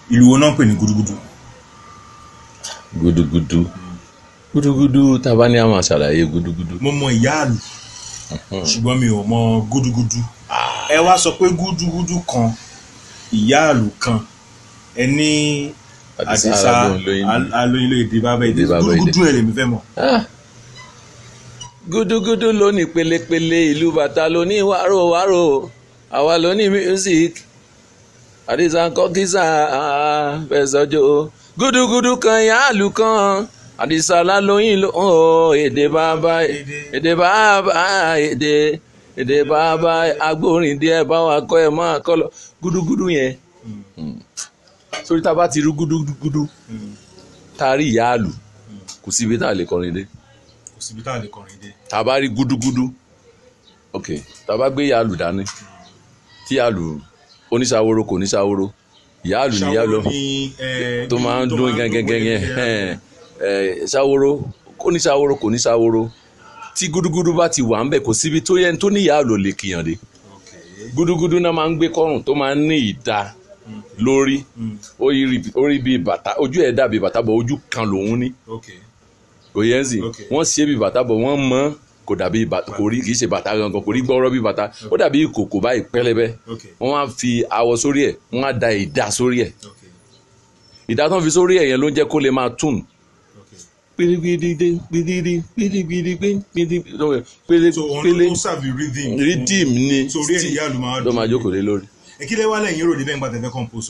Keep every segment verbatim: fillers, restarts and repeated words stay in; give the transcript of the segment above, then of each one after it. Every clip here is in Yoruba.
ìlú wo náà ń pè ní gúdúgúdú. gúdúgúdú gúdúgúdú tá a bá ní àwọn àṣàlàyé gúdúgúdú. mo mọ ìyáàlú ṣùgbọ́n mi ò mọ gúdúgúdú. ẹ wá sọ pé gúdúgúdú kan ìyáàlú kan ẹ ní àdìsá alóyin ló èdè bàbá èdè gúdúgúdú ẹ lèmi fẹ́ mọ̀. gúdúgúdú ló ní pélépélé ìlú bàtà ló ní wárò-wárò àwa ló ní music àdìsá kọ́kísà fẹsọ̀jọ́ gúdúgúdú kan ìyáàlú kan àdìsá lálóyìn ló èdè bàbá èdè bàbá èdè èdè bàbá agbórin díẹ̀ báwa kọ́ ẹ̀ máa kọ́ lọ gúdúgúdú yẹn sórí tá a bá ti rú gúdúgúdú tá a rí ìyáàlú kò síbi tá a lè kọrin dé. kò síbi tá a lè kọrin dé. tá a bá rí gúdúgúdú ok tá a bá gbé ìyáàlú dání tí ìyáàlú oníṣàwòrò kò níṣàwòrò ìyáàlú ni ìyáàlú tó máa ń dún gẹ́gẹ́gẹ́ yẹn ṣàwòrò kò níṣàwòrò kò níṣàwòrò tí gúdúgúdú bá ti wà ń bẹ̀ kò síbi tó yẹn tó ní ìyáàlú lè kìyàn dé gúdúgúdú náà máa ń gbé kọ́rùn tó máa ń ní ìdá lórí orí bíi bàtà ojú ẹ̀ dàbí bàtà bọ̀ ojú kan lòún ní kò yẹn sì wọ́n ṣe bíi bàtà bọ̀ wọ́n mọ́ kò dàbí kò rí kì í ṣe bàtà gangan kò rí gbọ́rọ́ bíi bàtà ó dàbí ìkòkò báyìí pẹ́lẹ́bẹ́ wọ́n á fi awọ sórí ẹ̀ wọ́n á da ìdá sórí ẹ̀ ìdá tó ń fi sórí ẹ̀ yẹn ló ń jẹ́ kó lè máa tún rhythm ni ló máa jókòó lé lórí. Ekile wale yin ro de ben gba te fe compose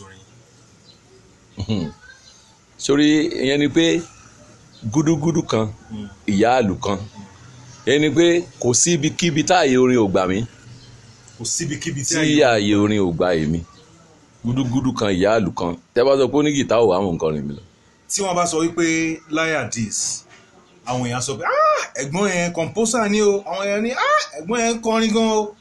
orin. Sórí ìyẹn ni pé gúdúgúdú kan ìyáàlú kan ìyẹn ni pé kò sí ibi kíbi tá àyè orin ò gbà mí kò sí ibi kíbi tí àyè orin ò gbà èmi gúdúgúdú kan ìyáàlú kan tẹ́ bá sọ pé ní gìtá ò wá mọ̀ nǹkan rìn mí lọ. Tí wọ́n bá sọ wípé Liar Dis àwọn èèyàn sọ pé ah ẹ̀gbọ́n yẹn composer ni o àwọn èèyàn ní ah ẹ̀gbọ́n yẹn kọrin gan o.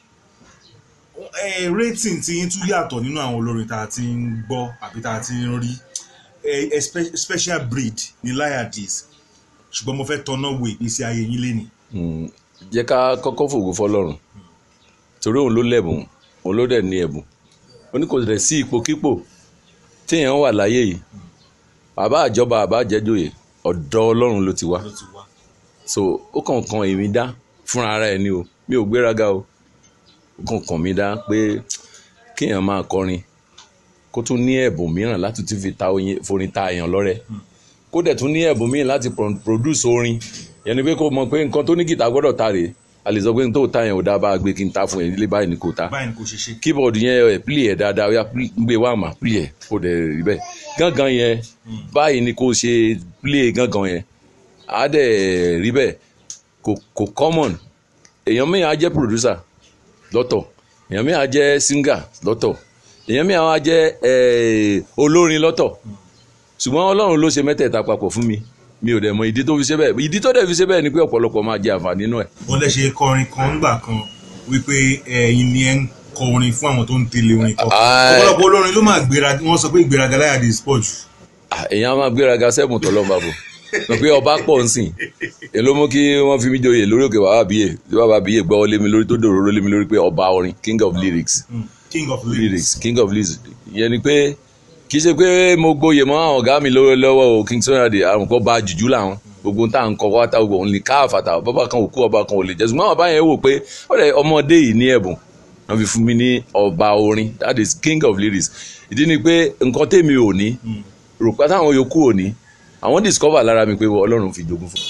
Eh, rating ti yín tún yàtọ̀ nínú àwọn olórin tá a ti ń gbọ́ àbí tá a ti ń rí eh, special breed ní Liar Dis ṣùgbọ́n mo fẹ́ tọ́nà wo ìgbésí ayé yín lénìí. Jẹ́ ká kọ́kọ́ fògo fọlọ́run torí òun ló lẹ́bùn òun ló dẹ̀ ní ẹ̀bùn ó ní kò dẹ̀ sí ipòkípò téèyàn wà láyé yìí bàbá àjọba bàbá àjẹjòyè ọ̀dọ̀ Ọlọ́run ló ti wá so ó kàn kan èmi dá fúnra ara ẹ̀ ni o mi ò gbéraga o kọ̀ọ̀kan mi dá pé kéèyàn máa kọrin kó tún ní ẹ̀bùn mìíràn láti tún fi ta forin ta èèyàn lọ́rẹ kó dẹ̀ tún ní ẹ̀bùn mìíràn láti produce orin yẹn ni pé kó mọ̀ pé nǹkan tó ní gìtá gbọ́dọ̀ ta rèé a lè sọ pé n tó ta yẹn ò dá bá a gbé kí n ta fún yẹn nílé báyìí ni kò ta keyboard yẹn ẹ̀ play ẹ̀ dáadáa ó yà gbé wá mà play ẹ̀ kó dẹ̀ rí bẹ́ẹ̀ gángan yẹn báyìí ni kò ṣe play gángan yẹn á dẹ̀ rí bẹ́ẹ̀ kò common èèyàn mìíràn á jẹ́ producer lọ́tọ̀ èèyàn mìíràn jẹ́ singer lọ́tọ̀ èèyàn mìíràn jẹ́ olórin lọ́tọ̀ ṣùgbọ́n Ọlọ́run ló ṣe mẹ́tẹ̀ẹ̀ta papọ̀ fún mi mi ò dẹ̀ mọ̀ ìdí tó fi ṣe bẹ́ẹ̀ ìdí tó dẹ̀ fi ṣe bẹ́ẹ̀ ni pé ọ̀pọ̀lọpọ̀ máa jẹ àǹfààní nínú ẹ̀. wọ́n lè ṣe kọrin kan ńgbà kan wípé ẹ̀yin ni ẹ̀ ń kọ orin fún àwọn tó ń tẹ̀lé orin kọ ọ̀pọ̀lọpọ̀ olórin ló máa gbéraga wọ́n sọ pé ìgbéraga Liar Dis pọ̀ jù. èèyàn máa gbéraga sẹ́bùn tọ́lọ́ bá bò mọ̀ pé ọba pọ̀ ń sìn èló mú kí wọ́n fi mí joyè lórí òkè bàbá bíyè tí bàbá bíyè gbọ́ lé mi lórí tó dòrò lé mi lórí pé ọba orin king of lyrics king of lyrics king of lyrics ìyẹn ni pé kì í ṣe pé mo gboyè mọ́ àwọn ọ̀gá mi lọ́wọ́ o King Sunny Adé àrùn kọ́ bá jùjú làwọn gbogbo tá à ń kọ́ wáta gbogbo òun ní káàfàtà bàbá kan òkú ọba kan ò lè jẹ́ ṣùgbọ́n àwọn báyẹn wò pé ọ̀rẹ́ ọmọdé yìí ní ẹ̀bùn wọ́n fi fún mi ní ọba orin that is king of lyrics ìdí ni pé nǹkan tèmi ò ní rò pé táwọn yòókù ò ní àwọn discover lára mi pé Ọlọ́run fi jogún fún.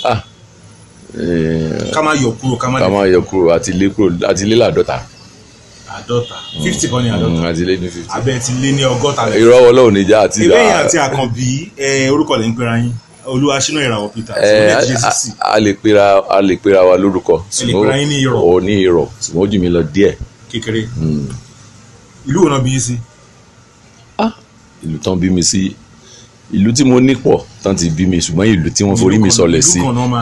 ká má yọ kúrò ká má yọ kúrò àti lé kúrò àti lé láàdọ́ta. àádọ́ta fifty kan ní àádọ́ta àti lé ní fifty. abẹ́ ti lé ní ọgọ́ta. irọ́ Ọlọ́run níjà àti. ìbéyìn àti Àkànbí orúkọ lè ń pera yín Olúwaṣínà Ìràwọ̀ Peter. a lè pera a lè pera wa lórúkọ. ẹ lè pera yín ní Ìrọ̀. ò ní Ìrọ̀ ṣùgbọ́n ó jù mí lọ díẹ̀. kékeré. ìlú wo náà bí yín sí. ìlú tán bí mi sí ìlú tí mo ní pọ̀ tán ti bí mi ṣùgbọ́n ìlú tí wọ́n forí mi sọlẹ̀ sí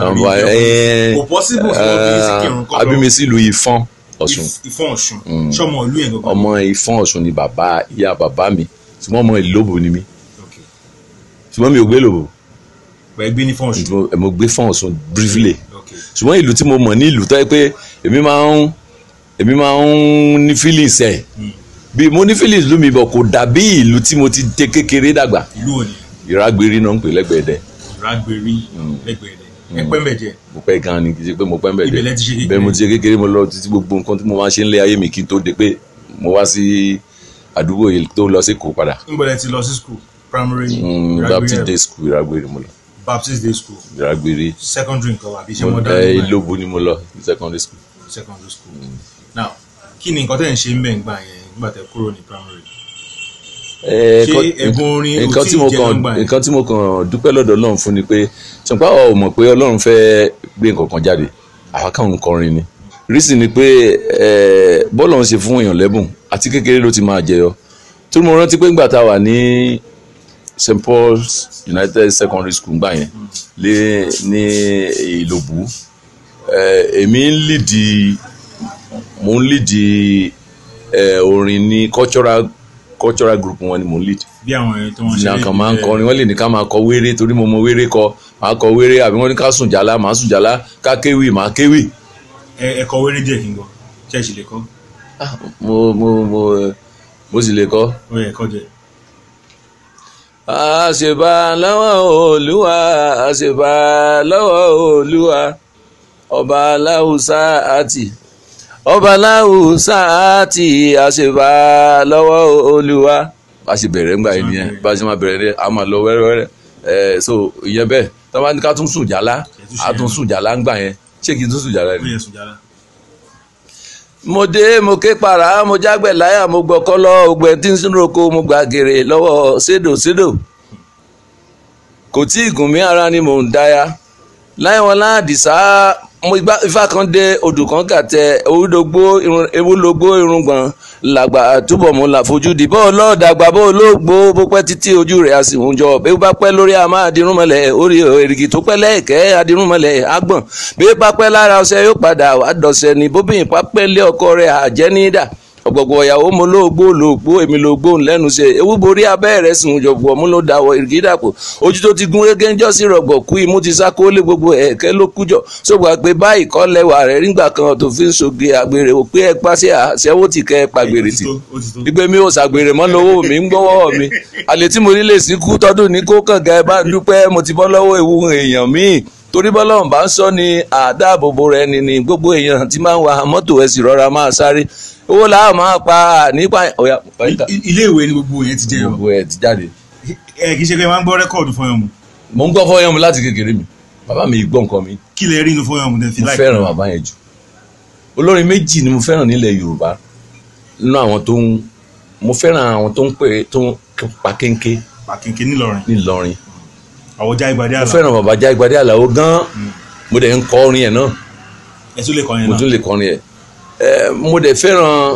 àbí mi sí ìlú Ìfọ̀n Ọ̀ṣun. Ìfọ̀n Ọ̀ṣun ṣọmọ ìlú yẹn gbogbo. ọmọ Ìfọ̀n Ọ̀ṣun ni bàbá ìyá bàbá mi ṣùgbọ́n ọmọ Ìlóbò ni mí ṣùgbọ́n mi ò gbé Ìlóbò. bẹ́ẹ̀ gbé ní Ìfọ̀n Ọ̀ṣun. mo gbé Ìfọ̀n Ọ̀ṣun briefly ṣùgbọ́n ìlú tí mo mọ̀ ní ìlú tó yẹ pé èmi máa ń èmi máa ń ní feelings ẹ̀ bí mo ní feelings lú mi bọ̀ kò dàbí ìlú tí mo ti tẹ kékeré dàgbà. ìlú òní. Ìrágbérí náà ń pè lẹ́gbẹ̀ẹ́dẹ́. Ìrágbérí lẹ́gbẹ̀ẹ́dẹ́. ẹ pẹ́ mbẹ̀ díẹ̀. mo pẹ́ gan ni kì í ṣe pé mo pẹ́ mbẹ̀ díẹ̀. ibẹ̀lẹ̀ ti ṣe kékeré. bẹ́ẹ̀ mo ti ṣe kékeré mo lọ títí gbogbo nǹkan tí mo máa ṣe ń lé ayé mi kí n tó de pé mo wá sí àdúgbò yìí tó lọ sí Èkó padà. níbẹ̀lẹ̀ ti lọ sí school primary. Baptist day school Ìrágbérí mo lọ. Baptist day school. Ìrágbérí. secondary nǹkan àbí ṣé wọ́n dá ẹ Ìlóbù ni mo lọ secondary school. secondary school. now kí ni nǹkan tẹ̀ ń ṣe ń bẹ̀ ń gbà yẹn nígbà tẹ̀ kúrò ní primary. ṣé ẹ̀bùn orin ò tí ì jẹ́ nọ́mbà yẹn. nǹkan tí mo kàn dúpẹ́ lọ́dọ̀ Ọlọ́run fún ni pé ṣùgbọ́n àwọn ò mọ̀ pé Ọlọ́run fẹ́ gbé nǹkan kan jáde àwa káwọn kọrin ni reason ni pé bọ́ọ̀lù ń ṣe fún èèyàn lẹ́bùn àti kékeré ló ti máa jẹyọ tó mo rántí pé ńgbà tá a wà ní Saint Paul's United Secondary School gbà yẹn lé ní Ìlóbù èmi ń lìdí mo ń lìdí orin ní cultural cultural group wọn ni mo lead. bí àwọn ẹni tó wọn ṣe lè ní máa ń kọrin wọn lè ní ká máa kọ wéré torí mo mọ wéré kọ máa kọ wéré àbí wọn ní ká sùn jàlá máa sùn jàlá ká kéwì máa kéwì. ẹ ẹ kọ wéré díẹ̀ kí n gbọ́ ṣe é ṣì lè kọ. mo mo mo mo sì lè kọ. ó yẹ kọ díẹ̀. àṣebà lọ́wọ́ Olúwa àṣebà lọ́wọ́ Olúwa ọba aláwùsá àti ọba aláwùsá àti àṣebà lọ́wọ́ Olúwa. bá a ṣe bẹ̀rẹ̀ ńgbà yìí nìyẹn bá a ṣe máa bẹ̀rẹ̀ ní a máa lọ wẹ́rẹ́wẹ́rẹ́ ẹ̀ so ìyẹn bẹ́ẹ̀ tí wọ́n bá ní ká tún sùn jàlá a tún sùn jàlá ńgbà yẹn ṣé kí n tún sùn jàlá ni. mo dé mo ké para mo jágbẹ̀ láyà mo gbọ́kọ́ lọ ògbẹ́ tí ń sún roko mo gbà gèrè lọ́wọ́ sédò sédò kò tí ì gùn mí ara ni mò ń dáyà láì wọn láàdìsá mo ifá kan dé odò kan kàtẹ ewúdógbó ewúlógbó irùngbọ̀n làgbà túbọ̀ mo là fojú di bó lọ́ọ̀dàgbà bó lóògbó bó pẹ́ títí ojú rẹ̀ a sì ń jọ bí ó bá pẹ́ lórí àmọ́ àdínrúnmọ́lẹ̀ orí èrìgì tó pẹ́ lẹ́ẹ̀kẹ́ àdínrúnmọ́lẹ̀ àgbọ̀n bí ó bá pẹ́ lára ọṣẹ yóò padà wá dọ̀ṣẹ́ ni bóbìnrin pápẹ́ lé ọkọ rẹ̀ àjẹ́ nídà ọ̀gbọ̀gbọ̀ ìyàwó mo lóògbó lóògbó èmi lóògbó lẹ́nu ṣe ewu borí abẹ́ rẹ̀ sùn jọ̀gbọ̀ mo ló dàwọ̀ èrìgì dàpọ̀ ojú tó ti gún régé ń jọ́ sí rọ̀gbọ̀ kú imú ti sá kó lé gbogbo ẹ̀kẹ́ ló kújọ sógbà pé báyìí kọ́ lẹ́wà rẹ̀ nígbà kan tó fi ń ṣògbé àgbèrè ò pé ẹ pàṣẹ àṣẹwó ti kẹ́ ẹ pàgbèrè tì gbígbé mi ò ṣàgbèrè mọ́ lọ́wọ́ mi ń gbọ́wọ́ mi àlè tí mo nílé sí kú tọ́dún ní kó kànga ẹ bá dúpẹ́ mo ti bọ́ lọ́wọ́ ewu èèyàn míì torí bọ́lọ́run bá ń sọ ni àdáàbòbò rẹ̀ ni ni gbogbo èèyàn ti máa ń wa mọ́tò ẹ̀ sì rọra máa sáré owó làwọn máa pa nípa ọ̀yà. ilé ìwé ni gbogbo yẹn ti jẹ́ gbogbo ẹ̀ ti jáde. ẹ kì í ṣe pé máa ń gbọ́ rẹ́kọ̀dù Fọyánmu. mo ń gbọ́ Fọyánmu láti kékeré mi bàbá mi gbọ́ nǹkan mi. kí lè rí inú Fọyánmu tẹ́ fi láì. mo fẹ́ràn bàbá yẹn jù olórin méjì ni mo fẹ́ràn nílẹ̀ Yorùbá nínú àwọn tó ń mo fẹ́ràn àwọn tó ń pè tó ń pa kéńké. pa kéńké nílọrin. nílọrin. àwọn Jáìgbádé Àlàó. mo fẹ́ràn bàbá Jáìgbádé Àlàó gan-an mo dẹ̀ ń kọ orin ẹ̀ náà. ẹ tún lè kọrin náà. mo tún lè kọrin ẹ̀ mo dẹ̀ fẹ́ràn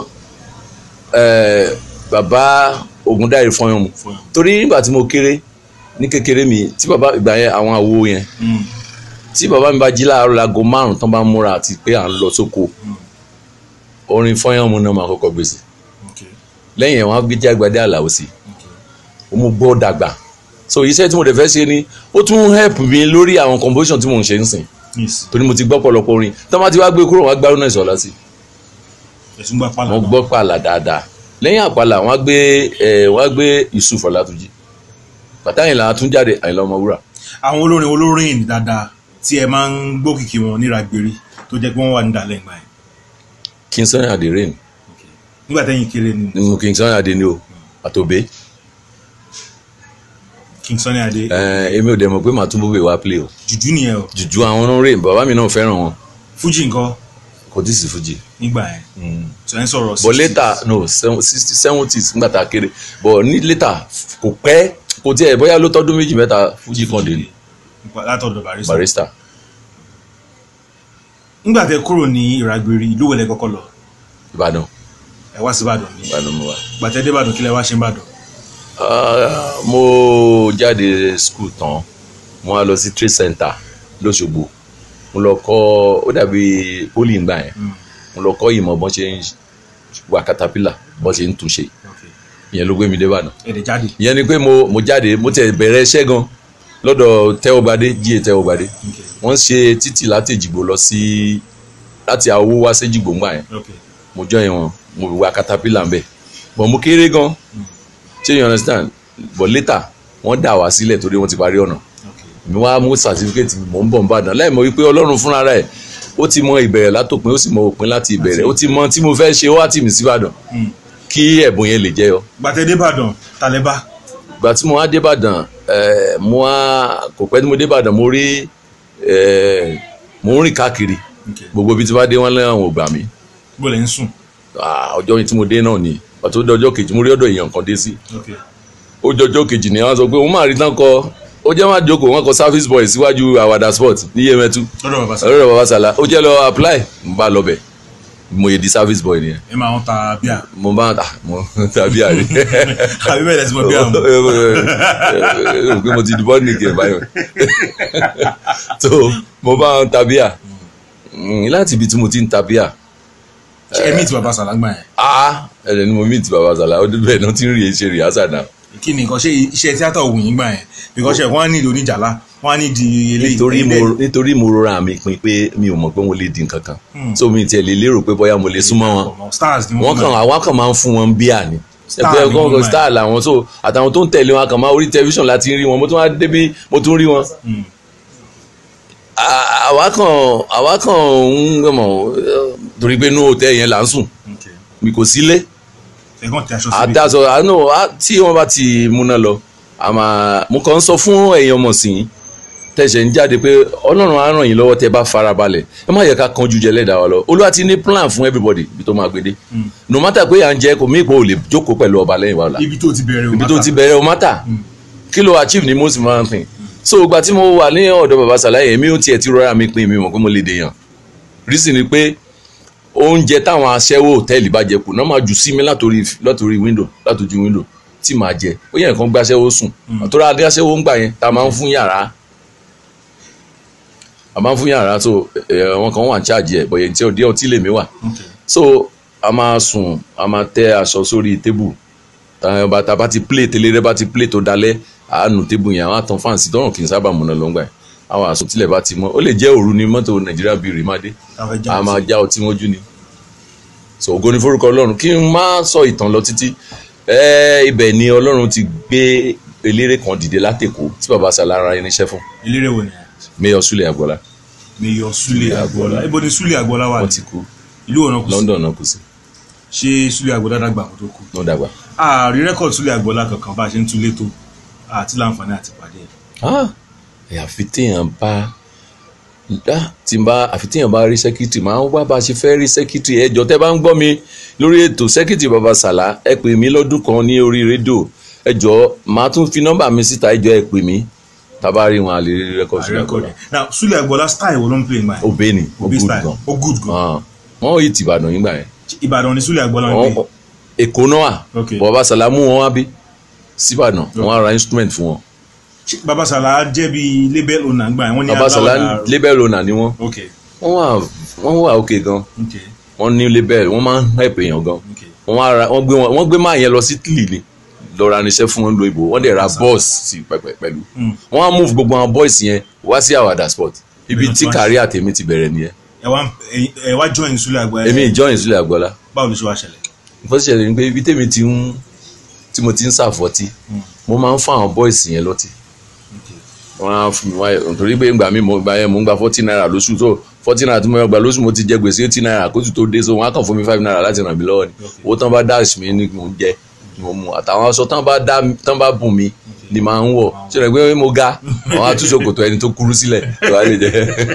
bàbá Ògúndáre Fọyánmu torí nígbà tí mo kéré ní kékeré mi tí bàbá ìgbà yẹn àwọn àwo yẹn tí bàbá mi bá jí láàárọ̀ láago márùn tán bá múra àti pé à ń lọ sóko orin Fọyánmu náà máa kọ́kọ́ gbèsè lẹ́yìn ẹ̀ wọ́n á gbé Jáìgbádé Àlàó sí mo gbọ́ dàgbà so iṣẹ́ tí mo dẹ̀ fẹ́ ṣe ni ó tún help mi lórí àwọn composition tí mo ń ṣe ń sìn torí mo ti gbọ́ pọ̀lọpọ̀ orin tán bá ti wá gbé kúrò wọ́n á gbárùn náà ìṣọ̀lá sí wọ́n gbọ́ pàlà dáadáa lẹ́yìn àpàlà wọ́n á gbé ẹ̀ wọ́n á gbé Yusuf Ọlátúnjí Bàtáyìnlá Àtúnjáde Àyìnlá Ọmọwúrà. àwọn olórin olórin dáadáa tí ẹ máa ń gbókìkí wọn ní Ìrágbérí tó jẹ́ pé wọ́n wà ní ìdálẹ́ ìgbà yẹn. King Sunny Adé rain. nígbà tẹ́yìn kéré ni. nínú King Sunny Adé ni o àtòbé. King Sunny Adé. ẹ èmi ò dẹ̀ mọ̀ pé màá tún bóbè wá play o. jùjú nìyẹn o. jùjú àwọn olórin bàbá mi náà fẹ́ràn wọn. Fuji ńkọ́. kò tí ì sí Fuji. nígbà yẹn. tí wọ́n ń sọ̀rọ̀ but later no sixty seventies nígbà tá a kéré but ní later kò pẹ́ kò tí ẹ̀ bóyá ló tọ́dún méjì mẹ́ta Fuji kan dé ni. látọ̀dọ̀ Barrister. Barrister. nígbà tẹ́ kúrò ní Ìrágbérí ìlú wo lẹ kọ́kọ́ lọ. Ìbàdàn. ẹ wá sí Ìbàdàn ni. Ìbàdàn mo wá. gbàtẹ́ dé Ìbàdàn kí lẹ wá ṣe ń Ìbàdàn. mo jáde school tán mo wá lọ sí trade center lọ́ṣogbo mo lọ kọ́ ó dàbí poli ìgbà yẹn mo lọ kọ́ ìmọ̀ bọ́n ṣe ń wà caterpillar bọ́n ṣe ń túnṣe ìyẹn ló gbé mi dé Ìbàdàn. ẹ̀dẹ̀ jáde. ìyẹn ni pé mo mo jáde mo tẹ̀ bẹ̀rẹ̀ iṣẹ́ gan lọ́dọ̀ Tẹ́wọ́gbadé jíye Tẹ́wọ́gbadé wọ́n ṣe títì láti Èjìgbò lọ sí láti Àwó wá sí Èjìgbò ńgbà yẹn mo jọ yẹn wọn mo wà caterpillar ń bẹ̀ but mo kéré gan ṣé you understand but later wọ́n dà wá sílẹ̀ torí wọ́n ti parí ọ̀nà mi wá mú certificate mò ń bọ̀ ń bàdàn láì mọ̀ wípé ọlọ́run fúnra rẹ̀ ó ti mọ ìbẹ̀rẹ̀ látòpin ó sì mọ òpin láti ìbẹ̀rẹ̀ ó ti mọ tí mo fẹ́ ṣe ó wá tì mí síbàdàn kí ẹ̀bùn yẹn lè jẹ́ ọ. gbàtẹ́ débàdàn tàlẹ́bà. gbà tí mo wá débàdàn mo wá kò pẹ́ tí mo débàdàn mo rí mo ń rìn káàkiri gbogbo ibi tí wọ́n dé wọ́n lẹ́wọ̀n ò gbà mí. bó lè ń sùn. ọjọ́ yìí tí mo dé náà ni ọ̀tún ọjọ́ kejì mo rí ọ̀dọ̀ èèyàn kan dé sí ó jọjọ́ kejì ni wọ́n sọ pé mo máa rí tán kọ ó jẹ́ máa jókòó wọn kọ service boy síwájú àwàdà sport ní Yemẹtu lọ́dọ̀ baba sala ó jẹ́ lọ apply mo bá lọ bẹ̀ mo yẹ di service boy nìyẹn. ẹ máa ń ta bíà. mo bá ta mo ta bíà rí. àbí bẹ́ẹ̀ lẹ́sìn mọ́ bíà mu. pé mo ti di bọ́ọ̀nì kì í báyọ̀ so mo bá ń ta bíà láti ibi tí mo ti ń ta bíà. ẹ meet baba sala gbà yẹn. ah ẹ ní mo meet baba sala ó bẹ́ẹ̀ náà ti ń rí ṣe rìhásà náà. kí ni nǹkan ṣe iṣẹ́ tíátà òwò yín gbà yẹn because wọ́n á ní ìlú oníjàlá wọ́n á ní di eléyìí. nítorí mo nítorí mo rọra mi pin pé mi ò mọ̀ pé mo lè di nǹkan kan so mi tiẹ̀ lè lérò pé bóyá mo lè súnmọ́ wọn wọ́n kàn àwọn kan máa ń fún wọn bíà ni ẹgbẹ́ ọgọ́ngàn star làwọn so àtàwọn tó ń tẹ̀lé wọn kàn máa orí tẹlifíṣàn láti rí wọn mo tún wá débi mo tún rí wọn. àwa kan àwa kan ń gbọ́mọ̀ torí pé inú hòtẹ́ẹ̀lì yẹn là ń sùn mi kò sílé àdàsọ àánú tí wọ́n bá ti múná lọ mo kàn ń sọ fún ẹ̀yin ọmọ sìn tẹ̀sẹ̀ ń jáde pé ọlọ́run á ràn yín lọ́wọ́ tẹ́ bá farabalẹ̀ ẹ má yẹ ká kanjú jẹ lẹ́dàá wa lọ olúwa ti ní plan fún everybody ibi tó máa gbédé no matter pé à ń jẹ kò mí ìpò ò lè jókòó pẹ̀lú ọba lẹ́yìn wa la ibi tó ti bẹ̀rẹ̀ ibi tó ti bẹ̀rẹ̀ o matter kí ló achieve ni most important thing so ìgbà tí mo wà ní ọ̀dọ̀ baba Sàláyé èmi ò tiẹ̀ ti rọra mi pin mi mọ̀ pé mo lè dèèyàn reason ni pé oúnjẹ táwọn aṣẹ́wó hòtẹ́ẹ̀lì bá jẹ kù náà máa jù sí mi látòrí látòrí window látòjú window tí màá jẹ ó yẹ nǹkan gbé aṣẹ́wó sùn àtọ́ra adé aṣẹ́wó ń gbà yẹn tá a máa ń fún yàrá a máa ń fún yàrá so wọn kàn wà ń ṣáàjì ẹ bọ̀yẹ̀ tí ọdí ọtí lèmi wà so a máa sùn a máa tẹ aṣọ sórí tébù tá a bá ti play tẹ́lẹ̀ bá ti play tó dalẹ̀ àánú tébù yẹn àwọn àtàn fáǹsì tọrùn kì í sábà múná ló ń gbà yẹn àwọn àṣọ tílẹ̀ bá ti mọ́ ó lè jẹ́ òru ni mọ́tò Nàìjíríà bíi rí máa dé a máa já ọtí mọ́jú ni so ògo ni forúkọ Ọlọ́run kí n má sọ ìtàn lọ títí ibẹ̀ ni Ọlọ́run ti gbé eléré kan dìde látẹ̀kọ́ tí baba Sàlá ra irinṣẹ́ fún. eléré wo ni. Mayor Sule Agboola. Mayor Sule Agboola ibo ni Sule Agboola wà ní. wọ́n ti kú. ìlú ọ̀nà kù sí. London náà kù sí. ṣé Sule Agboola dàgbà kó tó kú. ló dàgbà. ààrí rẹ́kọ̀dì Sule Agboola kankan bá a ṣe ń túlé tó àti láǹfààní àti pàdé ẹ̀. àfi téèyàn bá tí n bá àfi téèyàn bá rí sẹ́kítì máa ń wá bá a ṣe fẹ́ rí sẹ́kítì ẹjọ́ tẹ́ bá ń gbọ́ mi lórí ètò sẹ́kítì baba Sàlá ẹ pè mí lọ́dún kan ní orí rédíò ẹjọ́ màá tún fi nọ́mbà mi síta ẹjọ́ ẹ pè mí tábà rí wọn àlè rí rẹ́kọ̀dì Sule Agboola. now Sule Agboola style wo ló ń play nígbà yẹn. obey ni o good gan o good gan. wọn ò yí ti Ìbàdàn nígbà yẹn. Ìbàdàn ni Sule Agboola ń play. Èkó náà baba Sàlá mú wọn wá bí síbàdàn wọn á ra instrument fún wọn. baba Sàlá jẹ́ bí label owner gbà wọ́n ní baba Sàlá label owner ni wọ́n wọ́n wà wọ́n wà òkè gan wọ́n ní label wọ́n máa ń help èèyàn gan wọ́n gbé wọ́n gbé máa yẹn lọ sí Italy ni lọ ra níṣẹ́ fún wọn lo ìbò wọ́n dẹ̀ ra boss sí pẹ̀lú wọ́n á move gbogbo àwọn boys yẹn wá sí Àwàdà sport ibi tí kárí àtẹ̀mí ti bẹ̀rẹ̀ nìyẹn. ẹ wá join Sule Agboola. èmi join Sule Agboola. báwo ló ṣe wá ṣẹlẹ̀. nǹkan ṣẹlẹ̀ ni pé ibi tèmi ti ń tí mo ti ń ṣàfọ́tí mo máa ń fún àwọn boys yẹn lọ́tí wọ́n á fún mi wáyé nítorí pé ìgbà mi mo gba yẹn mo ń gba forty naira lóṣù tó forty naira tí mo gba lóṣù mo ti jẹ gbèsè eighty naira kó tó tó dé so wọ́n á kàn fún mi five naira láti ràn mí lọ́wọ́ ni owó tán bá dash mi ni mo jẹ mo mu àtàwọn aṣọ tán bá dá tán bá bùn mi ni màá ń wọ̀ ṣe rẹ̀ pé mo ga àwọn àtúnṣokòtò ẹni tó kúrú sílẹ̀ tó wá lè jẹ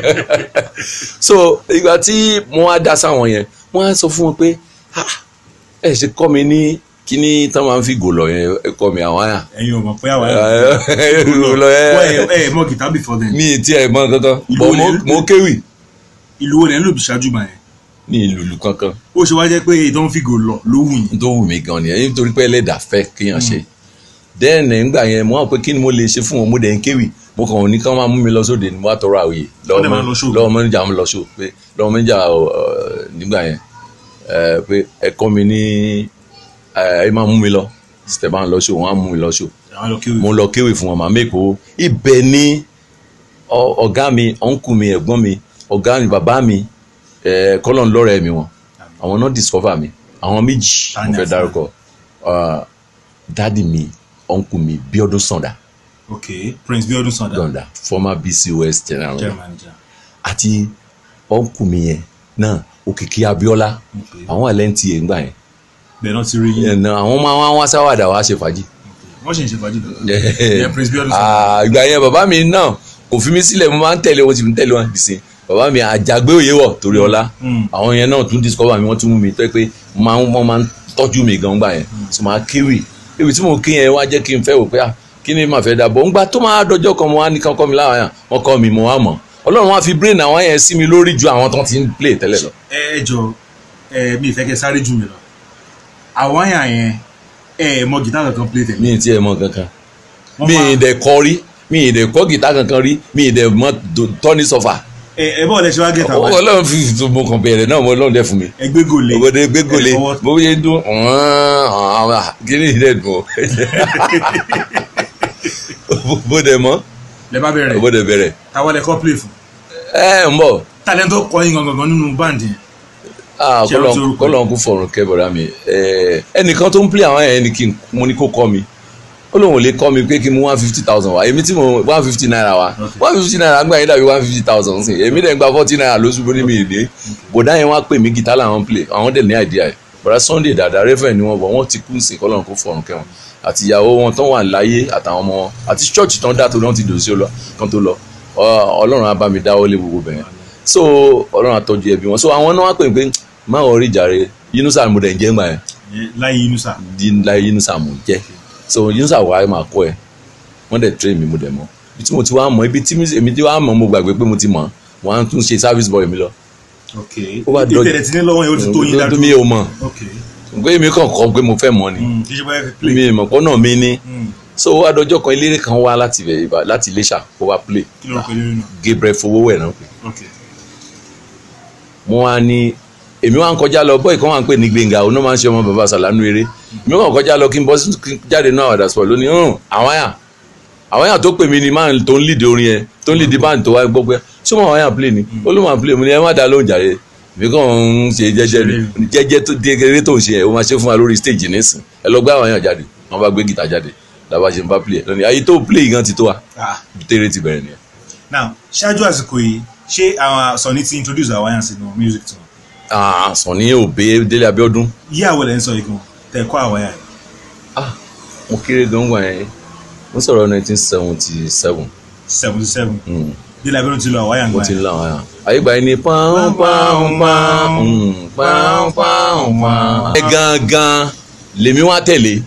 so ìgbà tí mo wá dá sáwọn yẹn wọ́n á sọ fún wọn pé ẹ ṣe kọ́ mi ní kíní tán máa ń fi gòlò yẹn ẹkọ mi àwọn àyà. ẹ̀yin ò mọ̀ pé àwọn àyà gòlò yẹn. ẹ ẹ mọ guitar before then. mi ti ẹ mọ kankan bọ mo kéwì. ìlú wo ni ẹ ń lò bí ṣáájú mà yẹn. ní ìlú kankan. ó ṣe wá jẹ́ pé èyí tó ń fi gòlò ló wù yín. tó wù mí gan nìyẹn nítorí pé ẹlẹ́dàá fẹ́ kéèyàn ṣe. then nígbà yẹn mo wá pé kí ni mo lè ṣe fún wọn mo dẹ̀ ń kéwì mo kàn ní kán máa mú mi lọ sóde ni mo wá tọrọ àwòye lọ́wọ́ mẹ́nìjà mi lọ ṣó pé lọ́wọ́ mẹ́nìjà nígbà yẹn pé ẹ kọ́ mi ní ẹ máa mú mi lọ stephen lọ ṣó wọn á mú mi lọ ṣó mo lọ kéwì fún wọn màá mẹ́kọ̀ọ́ ibẹ̀ ni ọ̀gá mi ọ̀nkù mi ẹ̀gbọ́n mi ọ̀gá mi bàbá mi kọ́lọ̀ ńlọ́rẹ̀ mi wọn àwọn náà discover mi àwọn méjì mo fẹ́ dárúkọ dádì mi uncle mi Bíọ́dún Sàndá. Okay, Prince Bíọ́dún Sàndá. Sàndá former B C O S general manager. Àti uncle mi yẹn náà Òkìkí Abíọ́lá àwọn ẹlẹ́ntì yẹn gbà yẹn. Bẹ́ẹ̀ náà ti rí yín. Àwọn máa wá wá sáwàdà wá ṣe fàájì. Wọ́n ṣe ń ṣe fàájì lọ. Prince Bíọ́dún Sàndá. Ìgbà yẹn bàbá mi náà kò fi mí sílẹ̀ mo máa ń tẹ̀lé wọn tí mo tẹ̀lé wọn dìsín. Bàbá mi Àjàgbé Òyewọ̀ torí ọlá àwọn yẹn náà tún discover mi wọ́n tún mú mi tẹ́ pé wọ́n máa ń tọ́jú mi gan gbà yẹn so máa kéwì ebi tí mo kí yẹn wá jẹ́ kí n fẹ́ wò pé ah kí ni màá fẹ́ dàbọ̀ ńgbà tó máa dọjọ́ kan mo wá ní kán kọ́ mi láwọn yẹn wọ́n kọ́ mi mo wá mọ̀ Ọlọ́run wá fi brain àwọn yẹn sí mi lórí ju àwọn tó ti ń play tẹ́lẹ̀ lọ. ẹ ẹ jọ ẹ mi ìfẹ́ kẹ́ sáré jù mí lọ àwọn yẹn yẹn ẹ mọ gìtá kankan play tẹ́lẹ̀. mi ì tiẹ̀ mọ kankan mi ì dẹ̀ kọ rí mi ì dẹ̀ kọ́ gìtá kankan rí mi ì dẹ̀ mọ tọ́ni sọ́fà. ẹ ẹ bọ́ọ̀lù ẹ ṣe wá gẹ̀tà wáyé. Ọlọ́run fi tó mo kàn bẹ̀rẹ̀ náà mo Ọlọ́run dẹ̀ fún mi. ẹ gbé gòlè. òbòdè gbé gòlè bó ṣe dún kíní ìdẹ̀ dùn ó bòdè mọ́. lẹ bá bẹ̀rẹ̀ òbòdè bẹ̀rẹ̀. táwọn lẹ kọ́ play fún. ẹ ń bọ̀. talento kọyin gangan nínú báńdì yẹn. ah kọ́lọ́n kún fọ̀rùn kẹ́bọ̀dá mi ẹnìkan tó ń play àwọn yẹn ni kí n mo ní kó kọ́ mi ó lóun ò lè kọ́ mi pé kí n mú one fifty thousand wá èmi tí mo one fifty naira wá one fifty naira gbà yín dàbí one fifty thousand sí èmi dẹ̀ ń gba forty naira lóṣù bó ní mi ìdí bòdá yẹn wá pè mí gìtá làwọn play àwọn dẹ̀ ní idea ẹ̀ bọ̀dá Sunday dàda rẹ́fẹ̀ ni wọ́n bọ̀ wọ́n ti kú sí kọ́lọ́n kó fọ̀rùn kẹ́wọn àti ìyàwó wọn tán wà láyé àtàwọn ọmọ wọn àti church tán dá tó lọ́n ti dòsí kan tó lọ Ọlọ́run á bá mi dáwọ́ lé gbogbo bẹ̀rẹ̀ so Ọlọ́run á tọ́jú ẹbí wọn so àwọn náà wá pè mí pé má wọ́n rí jàre Yunusa mo dẹ̀ ń jẹ́ gbà yẹn láyé Yunusa láyé Yunusa mo jẹ́ so Yunusa wà á máa kọ́ ẹ wọ́n dẹ̀ train mi mo dẹ̀ mọ̀ ibi tí mo ti wá mọ̀ ibi tí èmi ti wá mọ̀ mo gbàgbé pé mo ti mọ̀ wọ́n á tún ṣe service boy mi lọ. ok ìbẹ̀rẹ̀ tí ní lọ́wọ́ yẹn ó ti tó yín dájú. mi ò mọ̀ pé èmi kàn kọ́ pé mo fẹ́ mọ̀ ni mi mọ̀ pọ́ náà mi ní so adọ́jọ́ kan eléré kan wá láti láti Iléṣà kó wá play Gabriel Fowówẹ̀ náà pé mo wá ní èmi wá ń kọjá lọ bọ́ọ̀ ìkan wà ń pè ní Gbẹ̀ngà òun náà máa ń ṣe ọmọ bàbá Sàlánú eré èmi wà ń kọjá lọ kí n bọ́ jáde náà àwàdà sọ̀rọ̀ lónìí hàn àwọn àyà àwọn àyà tó pè mí ni máa tó ń lead orin yẹn tó ń lead band tó wá gbọ́ pé ṣé mo àwọn àyà play ni ó ló máa play mo ní ẹ má dá lóhùn jàre èmi kàn ń ṣe jẹ́jẹ́ ni jẹ́jẹ́ tó dé eré tó ń ṣe ẹ̀ ó máa ṣe fún wa lórí stage nísìn ẹ lọ gbé àwọn àyà jáde wọ́n bá gbé gìtá jáde làbá ṣe ń bá play lónìí ayé tó play gan ti tó wa tẹ́rẹ́ ti bẹ̀rẹ̀ nìyẹn. now ṣáájú àsìkò yìí ṣé àwọn Sunny ti introduce àwọn àyà sínú music tí wọn. Ah, Sunny Òbé Délé Abíọ́dún. Yíyàwó lẹ́ ń sọ igun tẹ̀ kọ́ àwọn yàrá. Ah, mo kéré gan gbà yẹn mo sọ̀rọ̀ nineteen seventy seven. seventy seven. Délé Abíọ́dún ti lọ àwọn yàrá. mo ti lọ àwọn yàrá. àyígbà yẹn ni pọ́n pọ́n pọ́n pọ́n pọ́n pọ́n. ẹ gangan lèmi wá tẹ̀lé.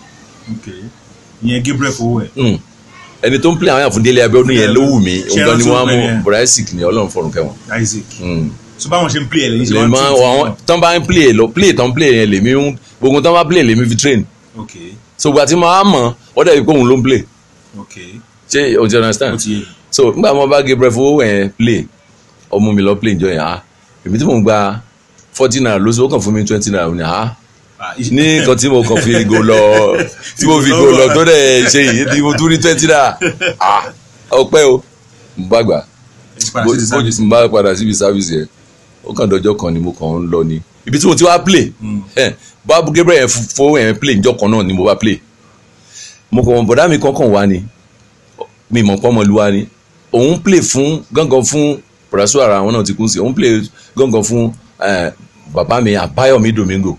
ìyẹn Gabriel Fowówẹ̀. ẹni tó ń play àwọn yàrá fún Délé Abíọ́dún yẹn ló wù mí òun gan ni wọ́n á mú Brysic ní Ọlọ́run fọ̀rùn kẹwọn. Isaac. so báwọn ṣe ń play ẹ lẹ́yìn ṣe wọ́n ti tí tán bá ń play lọ play tán play yẹn lèmi ń gbogbo tán bá play lèmi fi train. okay. so gba tí máa mọ̀ ọ́ dẹ̀ bí pé òun ló ń play. okay. ṣé o ti understand. so nígbà mo bá Gabriel Fowówẹ̀ yẹn play ọmọ mi lọ play njọ yẹn ah èmi tí mo ń gba forty naira lóṣù ó kàn fún mi twenty naira ní ah ní nǹkan tí mo kàn fi go lọ tí mo fi go lọ tó dẹ̀ ṣe yìí tí mo tún ní twenty naira ah ọpẹ́ o mo bá gbà mo bá padà síbi service yẹn ó kàn dọjọ́ kan ni mo kàn ń lọ ni ibi tí mo ti wá play bá Gabriel yẹn Fowówẹ̀ yẹn play njọ́ kan náà ni mo bá play mo kàn bọ̀dá mi kankan wá ni mi mọ̀ pọ́ ọmọlúwa ni òun play fún gángan fún pọ̀dásù ara àwọn náà ti kún sí òun play gángan fún bàbá mi Àbáyọ̀mí Domingo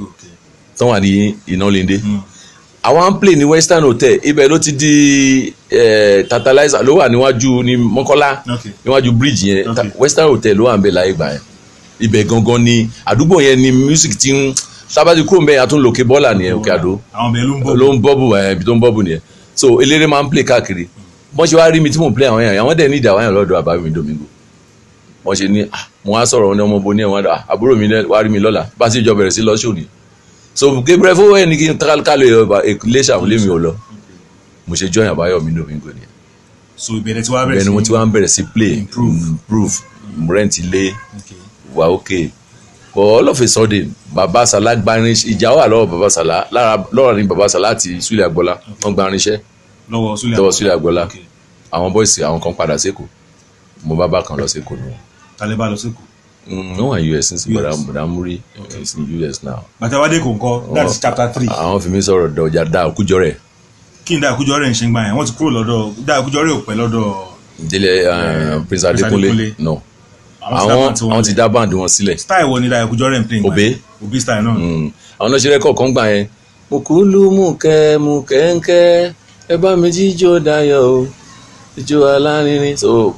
tán wà ní Ìnálẹ́ndé àwọn play ní Western Hotel ibẹ̀ ló ti di Tantalizer ló wà níwájú ní Mọ́kọ́lá níwájú bridge yẹn Western Hotel ló wà ń bẹ̀ láyé gbà yẹn ibẹ̀ gangan ni àdúgbò yẹn ni music ti ń sábàtì kúrò mbẹ́ yẹn tún lòkè bọ́ọ̀là nìyẹn òkè àdó ló ń bọ́ọ̀bù ibi tó ń bọ́ọ̀bù nìyẹn so eléré máa ń play káàkiri wọ́n ṣe wá rí mi tí mò ń play àwọn yẹn àwọn dẹ̀ ní ìdá àwọn yẹn lọ́dọ̀ Àbáyọ̀mí Domingo wọ́n ṣe ní mo wá sọ̀rọ̀ ní ọmọ bo ní ẹ̀wọ̀n àbúrò mi wá rí mi lọ́la bá sì jọ bẹ̀rẹ̀ sí lọ́ṣọ́ ni so Gabriel Fowówẹ̀ ní kí n kálẹ̀ Iléṣà àwọn lémi ò lọ mo ṣe join Àbáyọ̀mí Domingo ni. so ìbẹ̀rẹ̀ tí wàá bẹ̀rẹ̀ sí ìbẹ̀rẹ̀ mo ti wá ń bẹ̀rẹ̀ sí play improve rent ilé wà okay but all of a sudden Baba Sala gbarin ìjà wà lọ́wọ́ Baba Sala lára lọ́rọ̀ ní Baba Sala àti Sule Agboola wọ́n gbarin iṣẹ́ lọ́wọ́ Sule Agboola àwọn bọ́ìsì àwọn kan padà sékòó mo bá bá kan lọ sékòó nù. talẹ́ bá lọ sékòó. no one U S since but I'm really is in U S now. Bàtàwádé kò ń kọ́ that's chapter three. Àwọn fi mi sọ̀rọ̀ dọ̀jà dá Kújọrẹ̀. Kí n dá Kújọrẹ̀ ń ṣe ń gbà yẹn wọ́n ti kúrò lọ́dọ̀ dá Kújọrẹ̀ ò pẹ́ lọ́dọ̀. Délé Prince Adékúnlé no. Àwọn àwọn ti dá band wọn sílẹ̀. Style wo ni dá Kújọrẹ̀ ń play? Obey. Obey style náà. Àwọn náà ṣe rẹ́kọ̀ọ́ kan gbà yẹn. Mùkúlù mùkẹ́ mùkẹ́ńkẹ́ ẹ bá mi jíjó dayọ̀ o ijó alárinrin so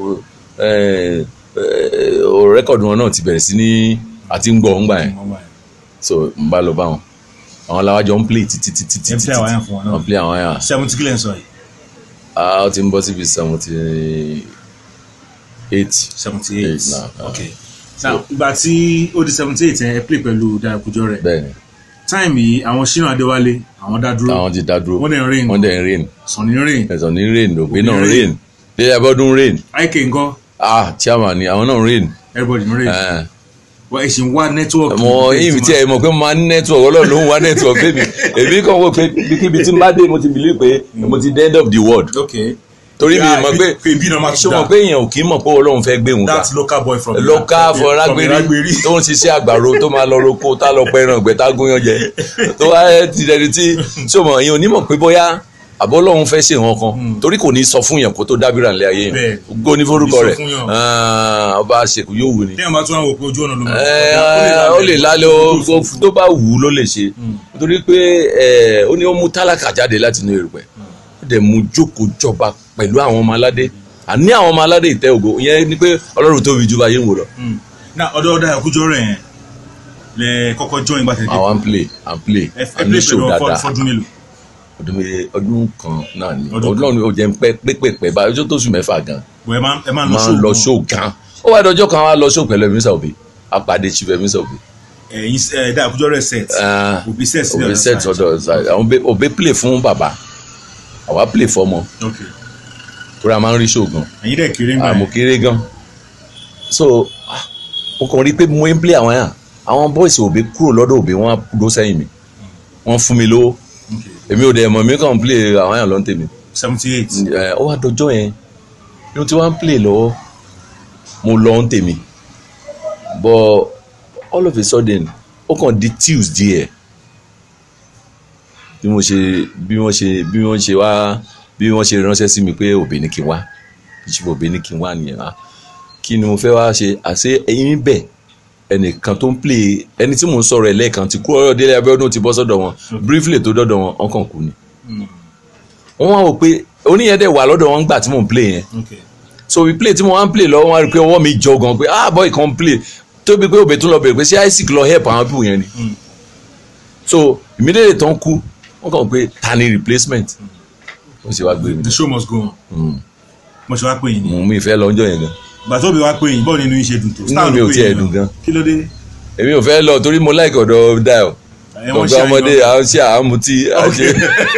rẹ́kọ̀dù wọn náà ti bẹ̀rẹ̀ sí ní àti ń gbọ́ ń gbà yẹn so ń bá lọ bá wọn àwọn làwájọ ń play títí títí títí títí wọ́n play àwọn yẹn. seventy kílẹ̀ ń sọ yìí. ah ó ti ń bọ́ síbi seventy eight. seventy eight okay. now ìgbà tí ó di seventy eight ẹ play pẹ̀lú Dayọ̀ Kújọrẹ̀. bẹ́ẹ̀ni. time yìí àwọn Ṣínà Adéwálé àwọn dá dúró. àwọn ti dá dúró wọ́n dẹ̀ ń rain. wọ́n dẹ̀ ń rain. Sọ̀ni rain. Sọ̀ni rain Òbí náà rain. Délé Abọ́dún rain. Ike ńkọ́. ah chairman ni àwọn náà rain. everybody ń rain. wọ́n ẹ̀ ṣì ń wá network. mo yìí tí ẹ mọ̀ pé mo máa ní network Ọlọ́run ló ń wá network fẹ́mi èmi kàn wọ́n pé kíbi tí n bá dé mo ti believe pé mo ti the end of the world. okay. torí mi mọ̀ pé ṣé mo pé èèyàn ò kí mọ̀ pé Ọlọ́run fẹ́ gbé òun ká. that's local boy from local for Lágbérí tó ń ṣiṣẹ́ àgbàro tó máa lọ roko tá lọ pẹ́ ẹran ọ̀gbẹ́ tá gúnyán jẹ tó wá ti dẹni tí ṣé mo èèyàn ò ní mọ̀ pé bóyá àbọ̀ Ọlọ́run fẹ́ ṣe nǹkan kan torí kò ní sọ fún yàn kó tó dábìrà nílé ayé yẹn gbó ní forúkọ rẹ̀ ọba àṣekù yóò wù ní. téèyàn bá tún àwọn òpin ojú ọ̀nà ló máa ó lè lálẹ́ tó bá wù ú ló lè ṣe nítorí pé ó ní ó mú tálákà jáde láti inú erùpẹ̀ ó dẹ̀ mú jókòó jọba pẹ̀lú àwọn ọmọ aládé àní àwọn ọmọ aládé ìtẹ́ ògo ìyẹn ni pé Ọlọ́run tóbi ju báyé ń wò lọ. na ọ̀dọ̀ Dayọ̀ Kújọrẹ̀ yẹn lẹ kọ́kọ́ join ìgbà tẹ̀lé. àwọn play and play and ní show dáadáa fọdún mélòó. ọdún kan náà ni Ọlọ́run ó jẹ́ pẹ́pẹ́pẹ́ bá ọjọ́ tó sùn mẹ́fà gan. ẹ máa ń lọ show gan. ó wá dọjọ́ kan wá lọ show pẹ̀lú Ebenezer Obey apàdé chief Ebenezer Obey. ẹyin Dayọ̀ Kújọrẹ̀ set. Obey set sílẹ̀ Obey set ọ̀dọ̀ àwọn Obey play fún bàbá àwa play fọmọ. okay. torí a máa ń rí show gan. ẹ̀yin dẹ̀ kéré gan. àmọ́ kéré gan. so mo kàn rí pé mo ń play àwọn yàn àwọn boys Obey kúrò lọ́dọ̀ Obey wọ́n á dó sẹ́yìn mi wọ́n fún mi lówó èmi ò dẹ̀ mọ̀ mi kàn ń play àwọn yàn lọ́n tèmi. seventy eight. ó wá dọjọ́ yẹn ní o ti wá ń play lọ́wọ́ mo lọ ń tèmi but all of a sudden ó kàn di Tuesday ẹ̀ bí mo ṣe bí wọ́n ṣe bí wọ́n ṣe wá bí wọ́n ṣe ránṣẹ́ sí mi pé Obey ní kí n wá ìṣubú Obey ní kí n wá nìyẹn wá kí ni mo fẹ́ wá ṣe àṣé ẹ̀yin bẹ̀ ẹnìkan tó ń play ẹni tí mò ń sọ̀rọ̀ ẹ̀ lẹ́ẹ̀kan ti kú ọ̀rọ̀ Délé Abíọ́dún ti bọ́ sọ́dọ̀ wọn briefly tó dọ́dọ̀ wọn ọkàn kú ni wọ́n wá wò pé oníyẹn dẹ̀ wà lọ́dọ̀ wọn gbà tí mò ń play yẹn so we play tí mo wá ń play lọ́wọ́ wọn rí pé ọwọ́ mi jọ gan pé ah boy kan play tó bí pé Obey tún lọ bẹ̀rẹ̀ pé ṣé Isaac lọ help àwọn people yẹn ni so immediately tó ń kú wọ́n kàn pé ta ni replacement ó ṣe wá gbé mi. the show must go on. mo ṣe wá pé yín ni. mo mi fẹ́ lọ ọjọ́ yẹn gan. ìgbà tó bí wá pé yín bọ́ọ̀ nínú iṣẹ́ dùn tó. inú mi ò tiẹ̀ dùn gan. kí ló dé. èmi ò fẹ́ lọ torí mo like ọ̀dọ̀ Dayọ̀ ọ̀gá ọmọdé àwọn ṣe àmútí àṣe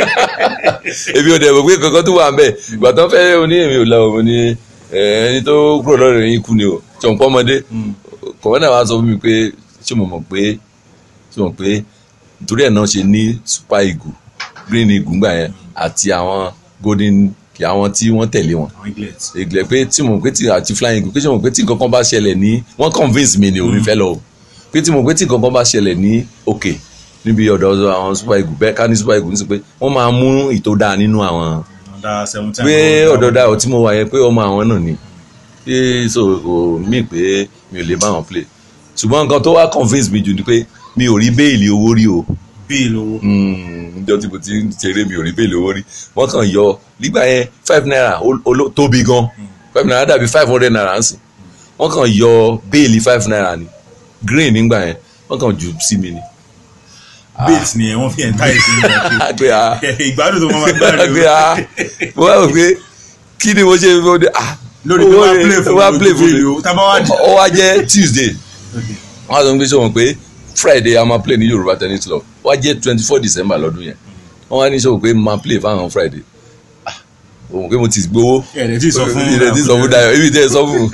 èmi ò dẹ̀ mọ̀ pé kankan tó wà ń bẹ̀ ìgbà tó fẹ́ oní èmi ò lọ òun ni ẹni tó kúrò lọ́rọ̀ yín kú ni o ṣọ̀npọ̀ ọmọdé kọ̀mọ́dà wa sọ fún mi pé ṣé mo mọ̀ pé ṣé mo mọ̀ pé nítorí ẹ̀ náà ṣe ní Super Eagle Green Eagle gbà yẹn àti àwọn Golden kí àwọn tí wọ́n tẹ̀lé wọn ìgbẹ́ pé tí mo pé tí àti Flying Eagle pé tí mo pé tí nǹkan kan bá ṣẹlẹ̀ ní wọ́n convince mi ni omi fẹ́ lọ pé tí mo pé tí nǹkan kan bá ṣẹlẹ̀ ní òkè níbi ọ̀dọ̀ àwọn Super Eagle bẹ́ẹ̀ ká ní Super Eagle ní sọ pé wọ́n máa mú ìtò dáa nínú àwọn pé ọ̀dọ̀ Dayọ̀ tí mo wà yẹn pé ọmọ àwọn náà ni pé so kò mí pé mi ò lè bá wọn play ṣùgbọ́n nǹkan tó wá convince mi jù ni pé mi ò rí béèlì owó rí o. béèlì owó. ǹjọ́ tí mo ti ń ṣeré mi ò rí béèlì owó rí wọ́n kàn yọ nígbà yẹn five naira tóbi gan five naira dàbí five hundred naira ń sìn wọ́n kàn yọ béèlì five naira ni green nígbà yẹn wọ́n kàn jù sí mi ni. bait ni ẹ wọ́n fi ẹ̀ ń táyì sí mi. ìgbádùn tó wọ́n máa gbá rẹ̀ o. mo wá wò pé kí ni mo ṣe fi ọdẹ ah lórí pé wọ́n play fún mi ó wá jẹ́ Tuesday wọ́n á sọ pé sọ wọn pé Friday a máa play ní Yorùbá Tennis Club wọ́n á jẹ́ twenty four December lọ́dún yẹn wọ́n wá ní sọ pé máa play fáwọn Friday ah òun pé mo ti gbowó ẹ̀rẹ̀ tí sọ fún ẹ̀rẹ̀ tí sọ fún Dayọ̀ ibi tẹ́ ẹ sọ fún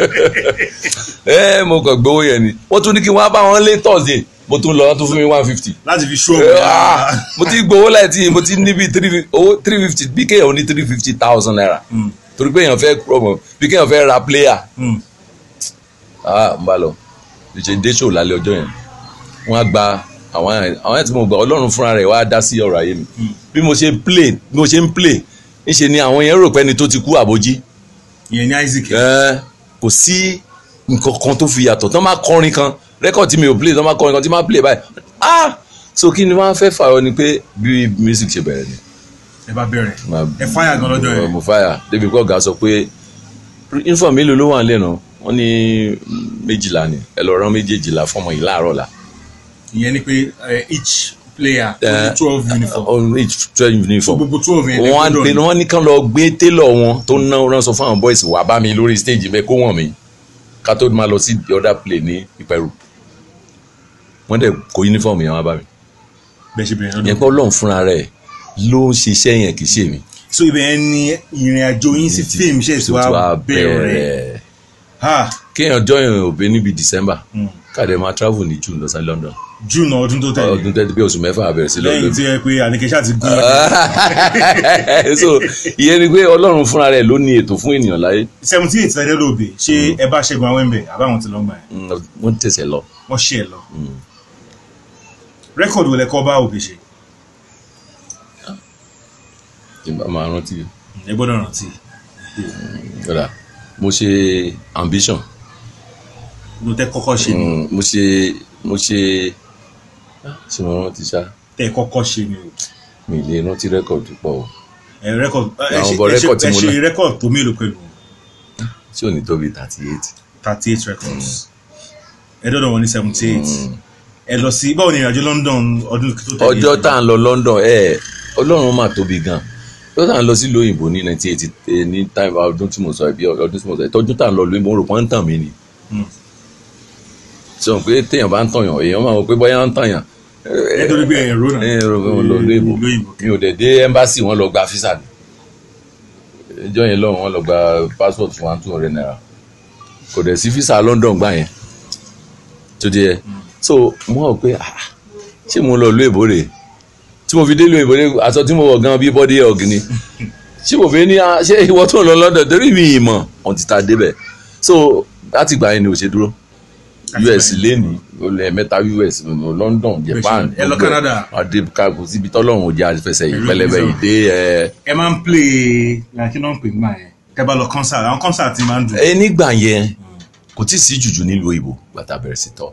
ẹ mo kàn gbowó yẹn ni wọ́n tún ní kí wọ́n á bá wọn lé Thursday mo tún lọ wọ́n tún fún mi one fifty. láti fi ṣó ọmọ yẹn. mo ti gbowó láì tí mo ti ní bí three fifty bí kéèyàn ní three fifty thousand naira torí pé èèyàn fẹ́ promo bí kéèyàn fẹ́ ra player ah n bá lọ ìṣe dé show lálẹ́ ọjọ́ yẹn wọ́n á gba àwọn àwọn ẹ̀ tí mo gbà ọlọ́run fúnra rẹ̀ wá dá sí ọ̀rọ̀ ayé mi bí mo ṣe play bí mo ṣe ń play ńṣe ni àwọn yẹn rò pé ẹni tó ti kú àbójí. ìyẹn ní Isaac. ẹ kò sí nǹkan kan tó fi yàtọ̀ tán máa kọrin kan rẹ́kọ̀dì mi ò play tán máa kọrin kan tí máa play báyìí ah so kí ni wọ́n á fẹ́ fà ọ́ ni pé bí music ṣe bẹ̀rẹ̀ ni. ẹ bá bẹ̀rẹ̀ ẹ fáyà gan lọ́jọ́ yẹn. mo fáyà débi pé ọ̀gá sọ pé uniform mélòó ló wà nílẹ̀ náà wọ́n ní méjìlá ni ẹ lọ rán méjèèjìlá fọmọ yìí láàárọ̀ la. ìyẹn ni pé each player uh, twelve uniform. on each twelve uniform. so gbogbo twelve yẹn wọ́n á wọ́n ní kán lọ gbé tailor wọn tó ná rán sọ fún àwọn boys wà bá mi lórí stage mẹ́ kó wọ̀n mi ká tó máa lọ sí the other play ní Ìpẹ̀rù wọ́n dẹ̀ kó uniform yẹn wá bá mi. bẹ́ẹ̀ ṣe bẹ̀rẹ̀ lọ́dún. yẹn pé Ọlọ́run fúnra rẹ̀ ló ń ṣiṣẹ́ yẹn kì í ṣe mi. so ibẹ̀ yẹn ni ìrìn àjò yín sí fíìmù ṣe ti wá bẹ̀rẹ̀. kéèyàn join Obey níbi December káàdé máa travel ní June lọ sí London. June ọdún tó tẹ̀lé ọdún tẹ̀lé bí oṣù mẹ́fà bẹ̀rẹ̀ sí London. lẹ́yìn tí ẹ pé àníkẹ́sà ti gún ẹ. so ìyẹn ni pé Ọlọ́run fúnra rẹ̀ ló ní ètò fún ènìyàn láyé. seventy eight ẹ̀dẹ́ lóòbè ṣé ẹ bá Ṣẹ́gun Awẹ́mbẹ̀ àbáwọn ti lọ́gbà yẹn. wọ́n tẹ̀sẹ̀ lọ. wọ́n ṣe ẹ̀ lọ. rẹ́kọ̀dù wọlé kọ́ bá Obey ṣe. ìgbà máa rántí. ẹ gbọ́dọ̀ rántí. mo ṣe ambition. mo tẹ kọ́kọ́ ṣe ni. mo ṣe mo ṣe ṣe mo rántí ṣá. tẹ kọ́kọ́ ṣe ni o. mi lè rántí rẹ́kọ̀dù pọ̀ o. ẹ rẹ́kọ̀dù ẹ ṣe ẹ ṣe rẹ́kọ̀dù tó mélòó pẹ̀lú. tí ò ní tóbi thirty eight. thirty eight records. ẹ dọ́dọ̀ wọn ní seventy eight. ẹ lọ sí báwo ni ìrìnàjò London ọdún tó tẹ̀lé. ọjọ́ tá à ń lọ London ẹ Ọlọ́run máa tóbi gan ọjọ́ tá à ń lọ sí ìlú òyìnbó ní nineteen eighty ní time ọdún tí mo sọ ẹbí ọdún tí mo sọ ìtọ́jú tá à ń lọ lóyìnbó rò pọ́n ń tàn mí ni. sọ pé téèyàn bá ń tànyàn èèyàn máa wọ pé bóyá ń tànyàn. ẹ torí pé ẹ̀rọ náà ẹ rò pé wọn lọ lóyìnbó mi ò dẹ̀ dé embassy wọn lọ gba visa ni ìjọ yẹn lọ́wọ́ wọn lọ gba passport fún one two hundred naira kò dẹ̀ sí visa London gbà yẹn tó di yẹ so mo hàn pé ṣé mo lọ lóyìnbó rè tí mo fi dé lóyìnbó rè aṣọ tí mo wọ̀ gan bí body hug ni ṣé mo fi ní ṣé ìwọ tó ń lọ London torí mi ìmọ̀ ọ̀n ti ta débẹ̀ so láti gbà yẹn ni ò ṣe dúró U S lẹ́ni olè mẹ́ta U S London Japan ẹ lọ Canada adébùkàgùn síbi tọ́lọ́run ò jẹ́ àfẹsẹ̀ yìí pẹlẹbẹ yìí dé ẹ. ẹ máa ń play like kí ló ń pè nígbà yẹn kẹ bá lọ concert àwọn concert ti máa ń dùn. ẹ nígbà yẹn kò tí ì sí jùjú nílùú òyìnbó gbàtà bẹ̀rẹ̀ sí tọ́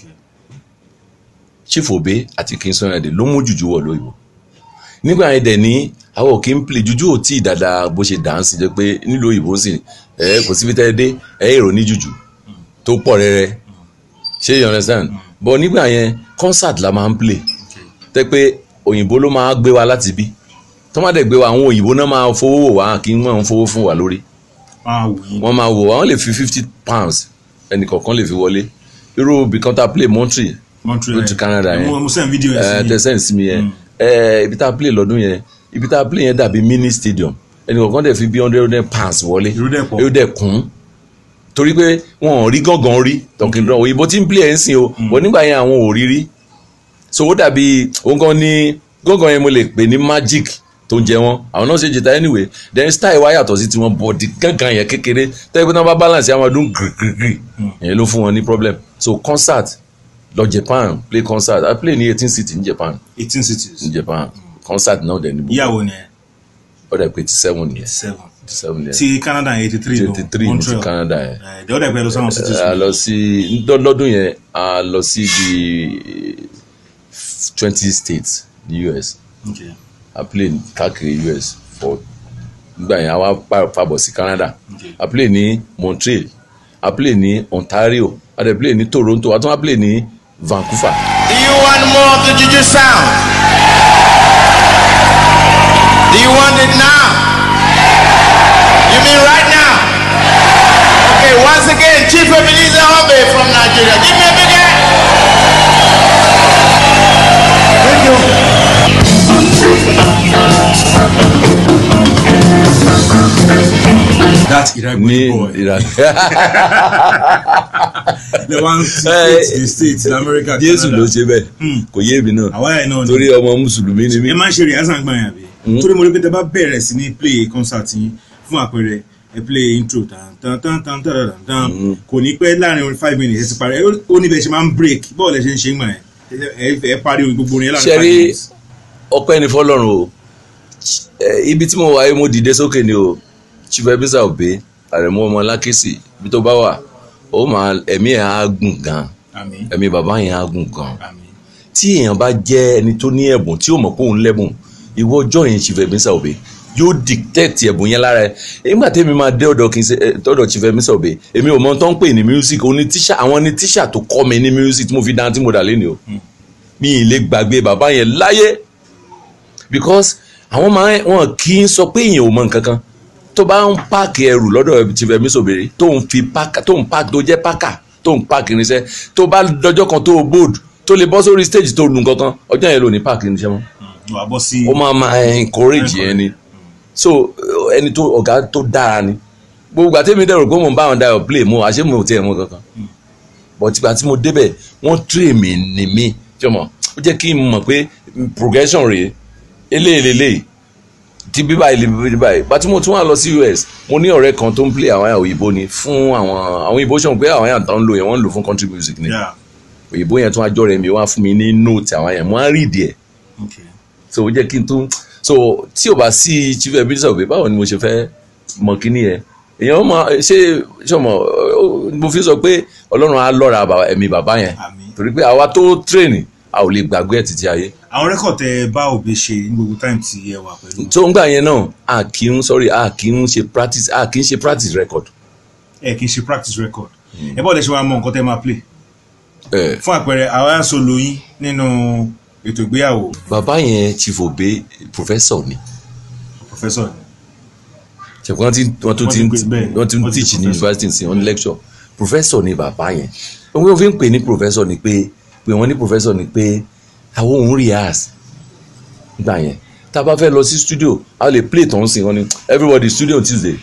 Chief Obey àti King Sunny Adé ló mú jùjú wọ̀ lóyìnbó nígbà yẹn dẹ̀ ní àwọn kì í play jùjú ò tí ì dáadáa bó ṣe dànsì jẹ́ pé nílùú òyìnbó sì ẹ kò síbi tẹ́ ẹ dé ẹ èrò ní jùjú tó pọ̀ rẹ́rẹ́ ṣé you understand mm. but nígbà yẹn concert la máa ń play tẹ́ pé òyìnbó ló máa gbé wa láti bí tó má dẹ̀ gbé wa àwọn òyìnbó náà máa fowó wò wá kí wọ́n máa fowó fún wa lórí wọ́n máa wò wá wọ́n lè fi fifty pounds ẹnì kọ̀ọ̀kan lè fi wọlé irú bìkan tá a play Montreal Montreal to Canada yẹn mo send video ẹ tẹ send sí mi yẹn ẹ ibi tá a play lọ́dún yẹn ibi tá a play yẹn dàbí mini stadium ẹnì kọ̀ọ̀kan dẹ̀ fi bí hundred pounds wọlé yóò dẹ̀ kún torí pé wọn ò rí gángan rí tọkìndán òyìnbó tí ń play ẹ̀ ń sìn o bọ̀ nígbà yẹn àwọn ò rí rí so ó dàbí òǹkan ní gángan yẹn mo lè pè ní magic tó ń jẹ wọn àwọn náà ṣe jìtá anyway then style wa yàtọ̀ sí tiwọn bọ̀dì gángan yẹn kékeré tẹ́lẹ̀ pé náà bá balance àwọn ọdún gírígírí yẹn ló fún wọn ní problem so concert lọ Japan play concert I play ní eighteen cities ní Japan eighteen cities ní Japan concert náà dẹ̀ ní gbogbo ìyàwó ni ẹ ọ̀dà pé eighty seven yẹn seven seven years. ti Canada eighty three no eighty three ní ti Canada yẹn. ẹ ọ̀dà ìpẹ́ lọ sáwọn cities. a lọ sí lọ́dún yẹn a lọ sí di twenty states ní U S. Okay. a play káàkiri U S for nígbà yẹn a wá fàbọ̀ sí Canada. Okay. a play ní Montreal a play ní Ontario a dẹ̀ play ní Toronto a tún a play ní Vancouver. Do you want more of the juju sound? Do you want it now? You mean right now? Okay, once again, Chief Ebenezer Obey from Nigeria. Give me a big hand. Thank you. That's Iraqi boy. The one states, the states in America. Jésù ló ṣe bẹ́ẹ̀ kò yé mi náà torí ọmọ mùsùlùmí ni mí. ẹ máa ń ṣe rìhásà gbọ́n yàn bí torí mo rí pé tẹ bá bẹ̀rẹ̀ sí ní play concert yín fún àpẹẹrẹ ẹ play intro tan tan tan tan tan tan kò ní pẹ́ láàrin five minutes ẹ ti parí ó ní bẹ́ẹ̀ ṣe máa ń break bọ́ọ̀lù ẹ ṣe ń ṣe ń gbà yẹn ẹ parí orin gbogbo yẹn láàrin five minutes. ọpẹ́ ni fọ́lọ́run o ibi tí mo wà yìí mo dìde sókè ni o Chief Ebenezer Obey Àrẹ̀mú ọmọ Lákèsì ibi tó bá wà ó máa ẹ̀mí ẹ̀ á gùn gan ẹ̀mí bàbá yẹn á gùn gan tí èèyàn bá jẹ́ ẹni tó ní ẹ̀bùn tí ó mọ̀ pé òun lẹ́bùn ìwọ ọjọ́ yẹn Chief Ebenezer Obey yóò dictate ẹ̀bùn yẹn lára ẹ̀ nígbà tẹ́mi máa dé ọ̀dọ̀ kì í ṣe ọ̀dọ̀ Chief Ebenezer Obey èmi ò mọ tó ń pè ní music òní tíṣà àwọn ní tíṣà tó kọ́ mi ní music tí mo fi dáhùn tí mo dà lé ni o mi ì lè gbàgbé bàbá yẹn láyé because àwọn máa wọn kì í sọ pé èèyàn ò mọ nǹkan kan tó bá ń páàkì ẹrù lọ́dọ̀ Chief Ebenezer Obey tó ń fi páàkà tó ń páàkì tó jẹ́ páàkà tó ń páàkì irinṣẹ́ tó bá dọjọ́ kan tó bold tó lè bọ́ sórí stage tó lu nǹkan kan ọjọ́ yẹn ló ní páàkì irinṣẹ́ mọ́ ó máa máa encourage yẹn ni so ẹni tó ọ̀gá tó dára ni gbogbo àtẹ́mi dẹ̀rọ pé mo ń bá wọn dayọ̀ play mo àṣé mo tiẹ̀ mọ́ kankan but ìgbà tí mo débẹ̀ wọ́n train mi ní mi jọmọ ó jẹ́ kí n mọ̀ pé progression rèé eléyìí ti bíbá ilé bíbá yìí bá tí mo tún wà lọ sí U S mo ní ọ̀rẹ́ kan tó ń play àwọn òyìnbó ni fún àwọn àwọn òyìnbó ṣọ̀n pé àwọn yàn tó ń lò yẹn wọ́n ń lò fún country music ni òyìnbó yẹn tún ajọ́ rẹ̀ mi wọ́n á fún mi ní note àwọn yẹn mo á read ẹ̀ so ó jẹ́ kí n tún so tí o bá sí Chief Ebenezer Obey báwo ni mo ṣe fẹ́ mọ kíní yẹn èèyàn máa ṣe ṣọmọ mo fi sọ pé Ọlọ́run á lọ́ra ẹ̀mí bàbá yẹn torí pé àwa tó train a ò lè gbàgbé ẹ̀ títí ayé. àwọn rẹ́kọ̀d tẹ bá Obey ṣe ní gbogbo time tí ẹ wà pẹ̀lú. tó ń gbà yẹn náà a kì í sorry a kì í ṣe practice a kì í ṣe practice record. ẹ kì í ṣe practice record ẹ bọ́ọ̀ lè ṣe wàá mọ nǹkan tẹ máa play. fún àpẹẹrẹ àwọn aṣọ lóyún nínú ètò ìgbéyàwó. bàbá yẹn Chief Obey professor ni. professor ni. ṣèpọ̀ wọ́n ti wọ́n tún ti wọ́n ti ń teach ní university sí wọ́n ní lecture professor ni bàbá yẹn wọ́n fi ń pè ní professor ni pé pé wọ́n ní professor ni pé àwọn òun rehearse gbà yẹn tá a bá fẹ́ lọ sí studio a lè play tó ń sìn wọ́n ní everybody studio Tuesday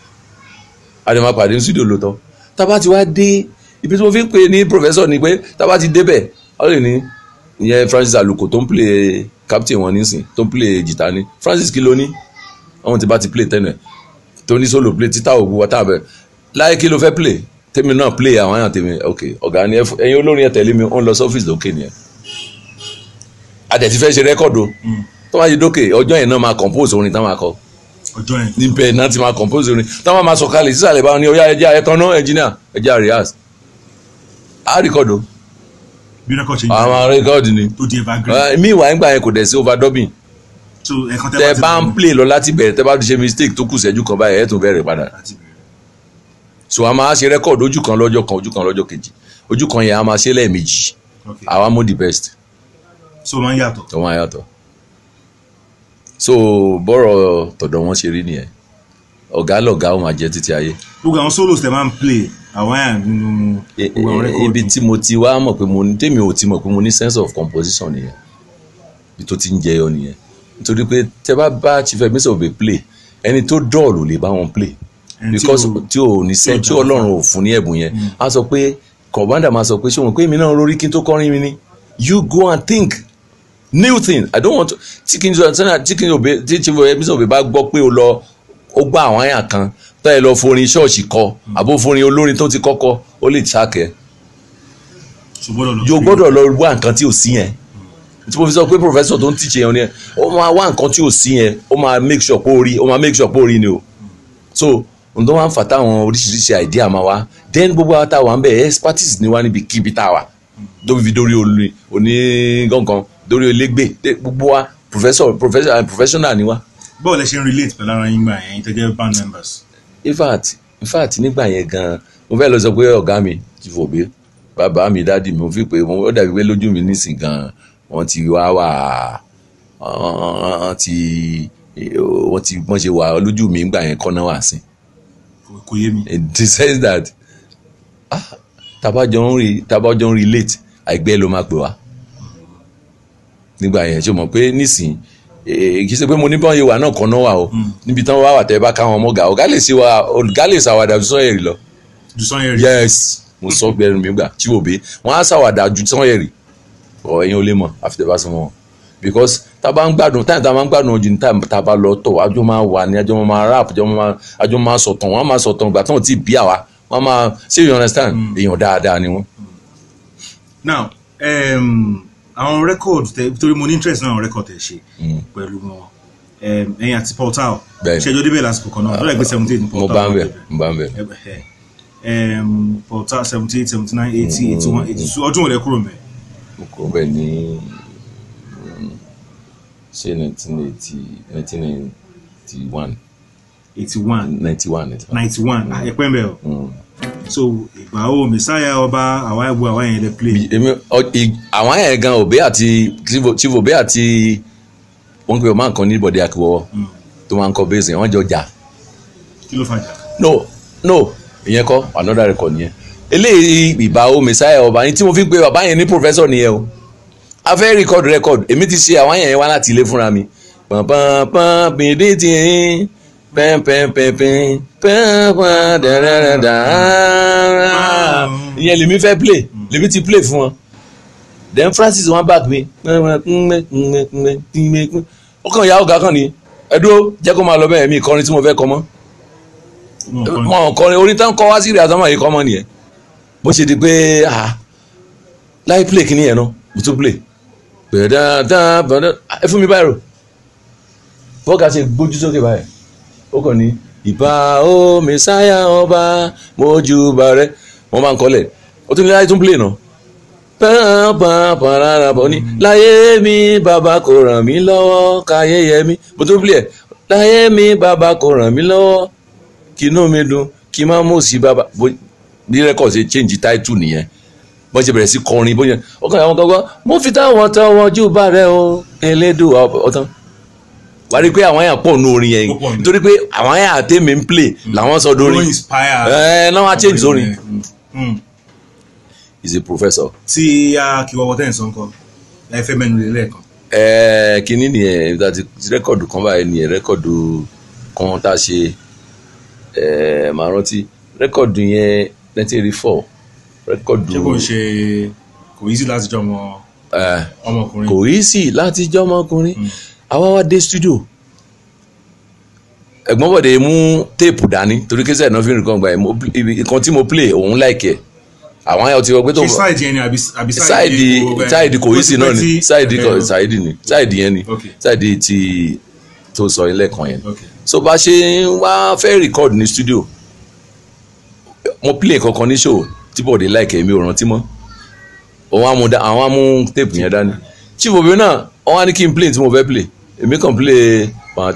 a lè máa pàdé ní studio lóòótọ́ tá a bá ti wá dé ibi tí wọ́n fi ń pè ní professor ni pé tá a bá ti débẹ̀ a lè ní ìyẹn Francis Aluko tó ń play captain wọn nísìn tó ń play jìtá ní Francis kí ló ní àwọn tí bá ti play tẹ́nẹ̀ tó ní solo play títà ògùn wọ́tá bẹ̀ láyé kí ló fẹ́ play tèmi náà play àwọn àyàn tèmi ok ọ̀gá ni ẹ̀yin olórin ẹ̀ tẹ̀lé mi ó ń lọ sọ́fíìsì lókè nìyẹn àtẹ̀tí fẹ́ ṣe rẹ́kọ̀dù tó máa ṣe dókè ọjọ́ yẹn náà máa compose orin táwọn akọ ọjọ́ yẹn níbẹ̀ náà ti máa compose orin táwọn máa sọ̀kalẹ̀ sísàlẹ̀ báwọn ní ọyá ẹja ẹ̀tàn náà engineer ẹja rehearse á rìkọ́dù bí rẹ́kọ̀d ṣe ń àwọn rẹ́kọ̀dù ni tó di evergreen mi ìwà nígbà yẹn kò dẹ̀ sí overdubbing so ẹ̀kan tẹ bá ń play lọ láti bẹ̀rẹ̀ tẹ bá ti ṣe mistake tó kù sẹ́jú kan báyìí ẹ̀ tún bẹ̀rẹ̀ padà so a máa ṣe rẹ́kọ̀dù ojú kan lọ́jọ́ kan ojú kan lọ́jọ́ kejì ojú kan yẹn a máa ṣe lẹ́ẹ̀mejì àwa mú the best. so máa ń yàtọ̀. tó máa ń yàtọ̀ so bọ́rọ̀ tọ̀dọ̀ wọn ṣe rí nìyẹn ọ̀gá lọ̀gá ó máa jẹ́ títí ayé. gbogbo àwọn solos tẹ máa ń play àwọn àyà nínú gbogbo àwọn rẹ́kọ̀dù. ibi tí mo ti wá mọ̀ pé mo ní tèmi ò ti mọ̀ pé mo ní sense of composition nìyẹn ibi tó ti ń jẹyọ nìyẹn nítorí pé tẹ bá bá Chief Ebenezer Obey play ẹni tó dọ́ọ̀lù lè bá wọn play because tí o ní sẹ́ tí Ọlọ́run ò fún ní ẹ̀bùn yẹn a sọ pé kọ̀bándà máa sọ pé ṣé wọn pé èmi náà lórí kí n tó kọrin mi ni you go and think new thing I don't want to tí kí n sọ tí kí n Obey tí Chief Ebenezer Obey bá gbọ́ pé o lọ ó gbá àwọn àyà kan tó yẹ lọ forin ṣọ́ọ̀ṣì kọ àbó forin olórin tó ti kọ́kọ́ ó lè ṣàkẹ́ yóò gbọ́dọ̀ lọ wá nǹkan tí ò sí yẹn tí mo fi sọ pé professor tó ń tíṣe yẹn ni ó máa wá nǹkan tí ò sí yẹn ó máa make sure pé ó rí ó máa make sure pé ó rí ni o so ohun tó wá ń fà táwọn oríṣiríṣi idea máa wá then gbogbo àwọn táwa ń bẹ expertise ni wá níbi kíbi táwa tó fi dórí olórin oní gángan dórí elégbè gbogbo wa professor professor professional ni wá. báwo lẹ ṣe ń relate pẹ̀lú ara yín gbà yẹn tó jẹ́ band members. in fact in fact nígbà yẹn gan mo fẹ́ lọ sọ pé ọ̀gá mi Chief Obey bàbá mi dáàdi mi mo fi pé ó dàbí pé lójú mi nísìn gan wọ́n ti wá wà wọ́n ti wọ́n ti wọ́n ṣe wà lójú mi nígbà yẹn kọ́ná wà sí. kò yé mi. in the sense that ah tabajọ ń rí tabajọ ń relate àìgbẹ́ ló máa pè wá nígbà yẹn ṣe mọ̀ pé nísìn kì í ṣe pé mo ní báwọn yẹn wà náà kan náà wà o níbi tán wà wà tẹ́ bá káwọn ọmọ gà ọ̀gá lè ṣe wa ọ̀gá lè ṣàwàdà ju Sanyẹ̀rì lọ. ju Sanyẹ̀rì. yes mo sọ gbẹrun mi gbà Chief Obey wọn á ṣàwàdà ju Sanyẹ̀rì ọ ẹ̀yin ò lè mọ̀ àfi tẹ́ bá sọ wọn because tá a bá ń gbádùn táyà tá a máa ń gbádùn ojú ní táyà tá a bá lọ tọ̀ àjọ máa wà ní àjọ máa rap àjọ máa sọ̀tàn wọ́n máa sọ̀tàn ìgbà tí wọ́n ti bí àwa wọ́n máa ṣé you understand èèyàn dáadáa ni wọ́n. now àwọn um, record torí mo ní interest náà àwọn record ẹ̀ ṣe pẹ̀lú wọn ẹ̀yin àti Portal ṣẹjọ́ débẹ̀ lásìkò kan náà lọ́la ìgbé seventy eight ní Portal. mo bá ń bẹ̀ mo bá ń bẹ̀. Portal seventy eight seventy nine eighty eighty one eighty two ọdún òde kúrò mẹ́. mo kúrò bẹ́ẹ̀ ní ṣé nineteen eighty nineteen ninety one. eighty one ninety one ninety one ẹ̀pẹ́ mbẹ́ o. so ìgbà wo Messiah ọba àwa ẹ̀bù àwa yẹn lè play. èmi àwọn yẹn gan Obey àti Chief Obey àti wọn pe ọmọ nǹkan ní Bọ̀dé Akíwọ́wọ́ tó máa ń kọ bẹ́ẹ̀sì wọ́n jọ jà. kí ló fà jà. no no ìyẹn kọ́ another record nìyẹn eléyìí ìbà o Messiah ọba ní tí mo fi pe bàbá yẹn ní professor nìyẹn o a fẹ́ record record èmi ti ṣe àwọn yẹn wá láti ilé fúnra mi pàpàpà bèdè tí ń pẹ́ńpẹ́ńpẹ́ńpẹ́ń pẹ́ńpẹ́ń dẹ́rẹ́dẹ́dẹ́ ìyẹn lèmi fẹ́ play lèmi ti play fún wọn then Francis wọn back mi ọkàn ìyá ọ̀gá kan ni ẹ̀dúró jẹ́ kó máa lọ bẹ́ẹ̀ mi ìkọrin tí mo fẹ́ kọ mọ́ wọn kọrin orin tán kọ wá sí ìrìn àtọ́mọ̀ yìí kọ́ mọ́ nìyẹn bó ṣe di pé láì play kí ni yẹn náà mo tún play bẹ̀rẹ̀ bẹ̀rẹ̀ ẹ fún mi báyìí rò bọ́ọ̀gà ṣe gbójú sókè báyìí ó kàn ní ìbà o Messiah ọba mójúbà rẹ wọ́n máa ń kọ́lẹ̀ ó tún ní láyé tún play náà pàápàá ní láyé mi bàbá kò ràn mí lọ́wọ́ káyé yẹ mí mo tún play ẹ̀ láyé mi bàbá kò ràn mí lọ́wọ́ kí inú mi dùn kí má mọ̀ sí bàbá bí rẹ́kọ̀d ṣe change title nìyẹn bọ́n ṣe bẹ̀rẹ̀ sí kọrin bóyá ọkàn àwọn kankan mo fi táwọn tọwọ́ jù bá rẹ o elédùn ọ̀tán wà á rí i pé àwọn àyàn pọ̀ nù orin yẹn nítorí pé àwọn àyàn àtẹ̀mí ń play làwọn sọ dórí ẹ̀ náà wá change sórí. He's a professor. tí Akíwọ́wọ́ tẹ̀ ń sọ nǹkan ẹ fẹ́ mẹ́nu lé lẹ́ẹ̀kan. ẹ̀ẹ́ kínní nìyẹn rẹ́kọ̀dù kan báyìí nìyẹn rẹ́kọ̀dù kan tá a ṣe ẹ̀ẹ́ màá rántí rẹ́kọ̀dù yẹn nineteen eighty four rẹ́kọ̀dù. ṣé kò ń ṣe kò easy láti jọ ọmọ ọmọkùnrin. kò easy láti jọ ọmọkùnrin àwa wá dé studio ẹ̀gbọ́n Bọ̀dé mú téèpù dání torí kẹsẹ̀ náà fi ń rìkọ́ gbà ẹ̀ nǹkan tí mo play òun láìkẹ́ àwọn ayọ̀ ti wọ́n gbé tó. ṣe sáìdì yẹn ni àbí sáìdì sáìdì kò easy náà ni sáìdì sáìdì ni sáìdì yẹn ni sáìdì ti tó sọ ilé kan yẹn so bá ṣe wá fẹ́ record ní studio mo play kankan ní show tí Bọ̀dé láìkẹ́ mi ò rántí mọ́ òun amú àwọn amú tape yẹn dání Chief Obey náà wọ́n á ní kí n play tí mo fẹ́ play èmi kàn play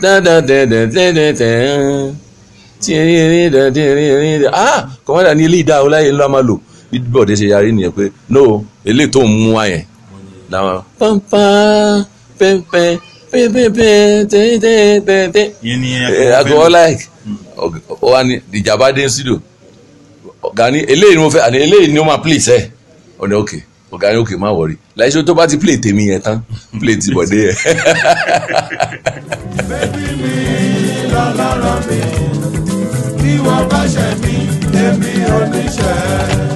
ah kọ́mọ́dà ní ilé ìdá ọláyé ńlá máa lò bí Bọ̀dé ṣe yarí nìyẹn pé no eléyìí tó ń mú wa yẹn làwọn pampa pẹ́ńpẹ́ pẹ́ńpẹ́ tẹ́tẹ́tẹ́tẹ́ àgọ́ like ọ̀wá ni ìjàmbá dé studio ọ̀gá ni eléyìí ni mo fẹ́ àní eléyìí ni ó máa play sẹ́ ọ̀nà òkè ọ̀gá ni òkè má wọ̀rí láìsí tó bá ti play tèmi yẹn tán play ti Bọ̀dé yẹn. bébí mi lọ́lọ́rọ̀ mi bí wọ́n bá ṣẹ̀ mí èmi ò ní ṣẹ̀.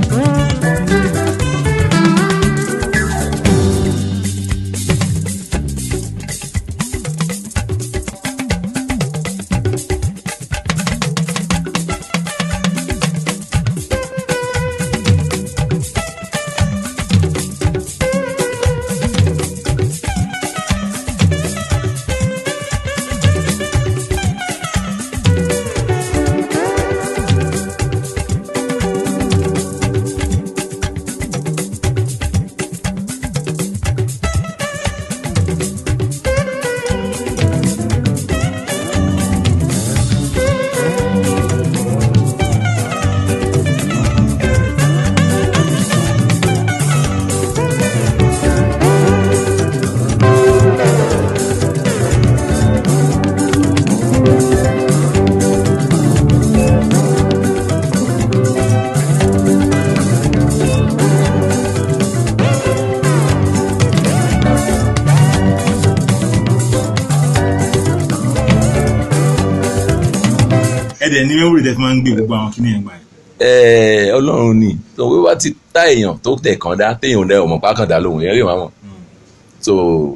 ẹ̀dẹ̀ ní mẹ́wúrì tẹ́ fi máa ń gbé gbogbo àwọn kíní ẹ̀ gbà yẹn. ẹ̀ẹ́ Ọlọ́run ni tó wíwá ti tá èèyàn tó tẹ̀ kàn dá téèyàn dẹ ọmọ pákàndá lòun yẹn lè máa mọ̀ so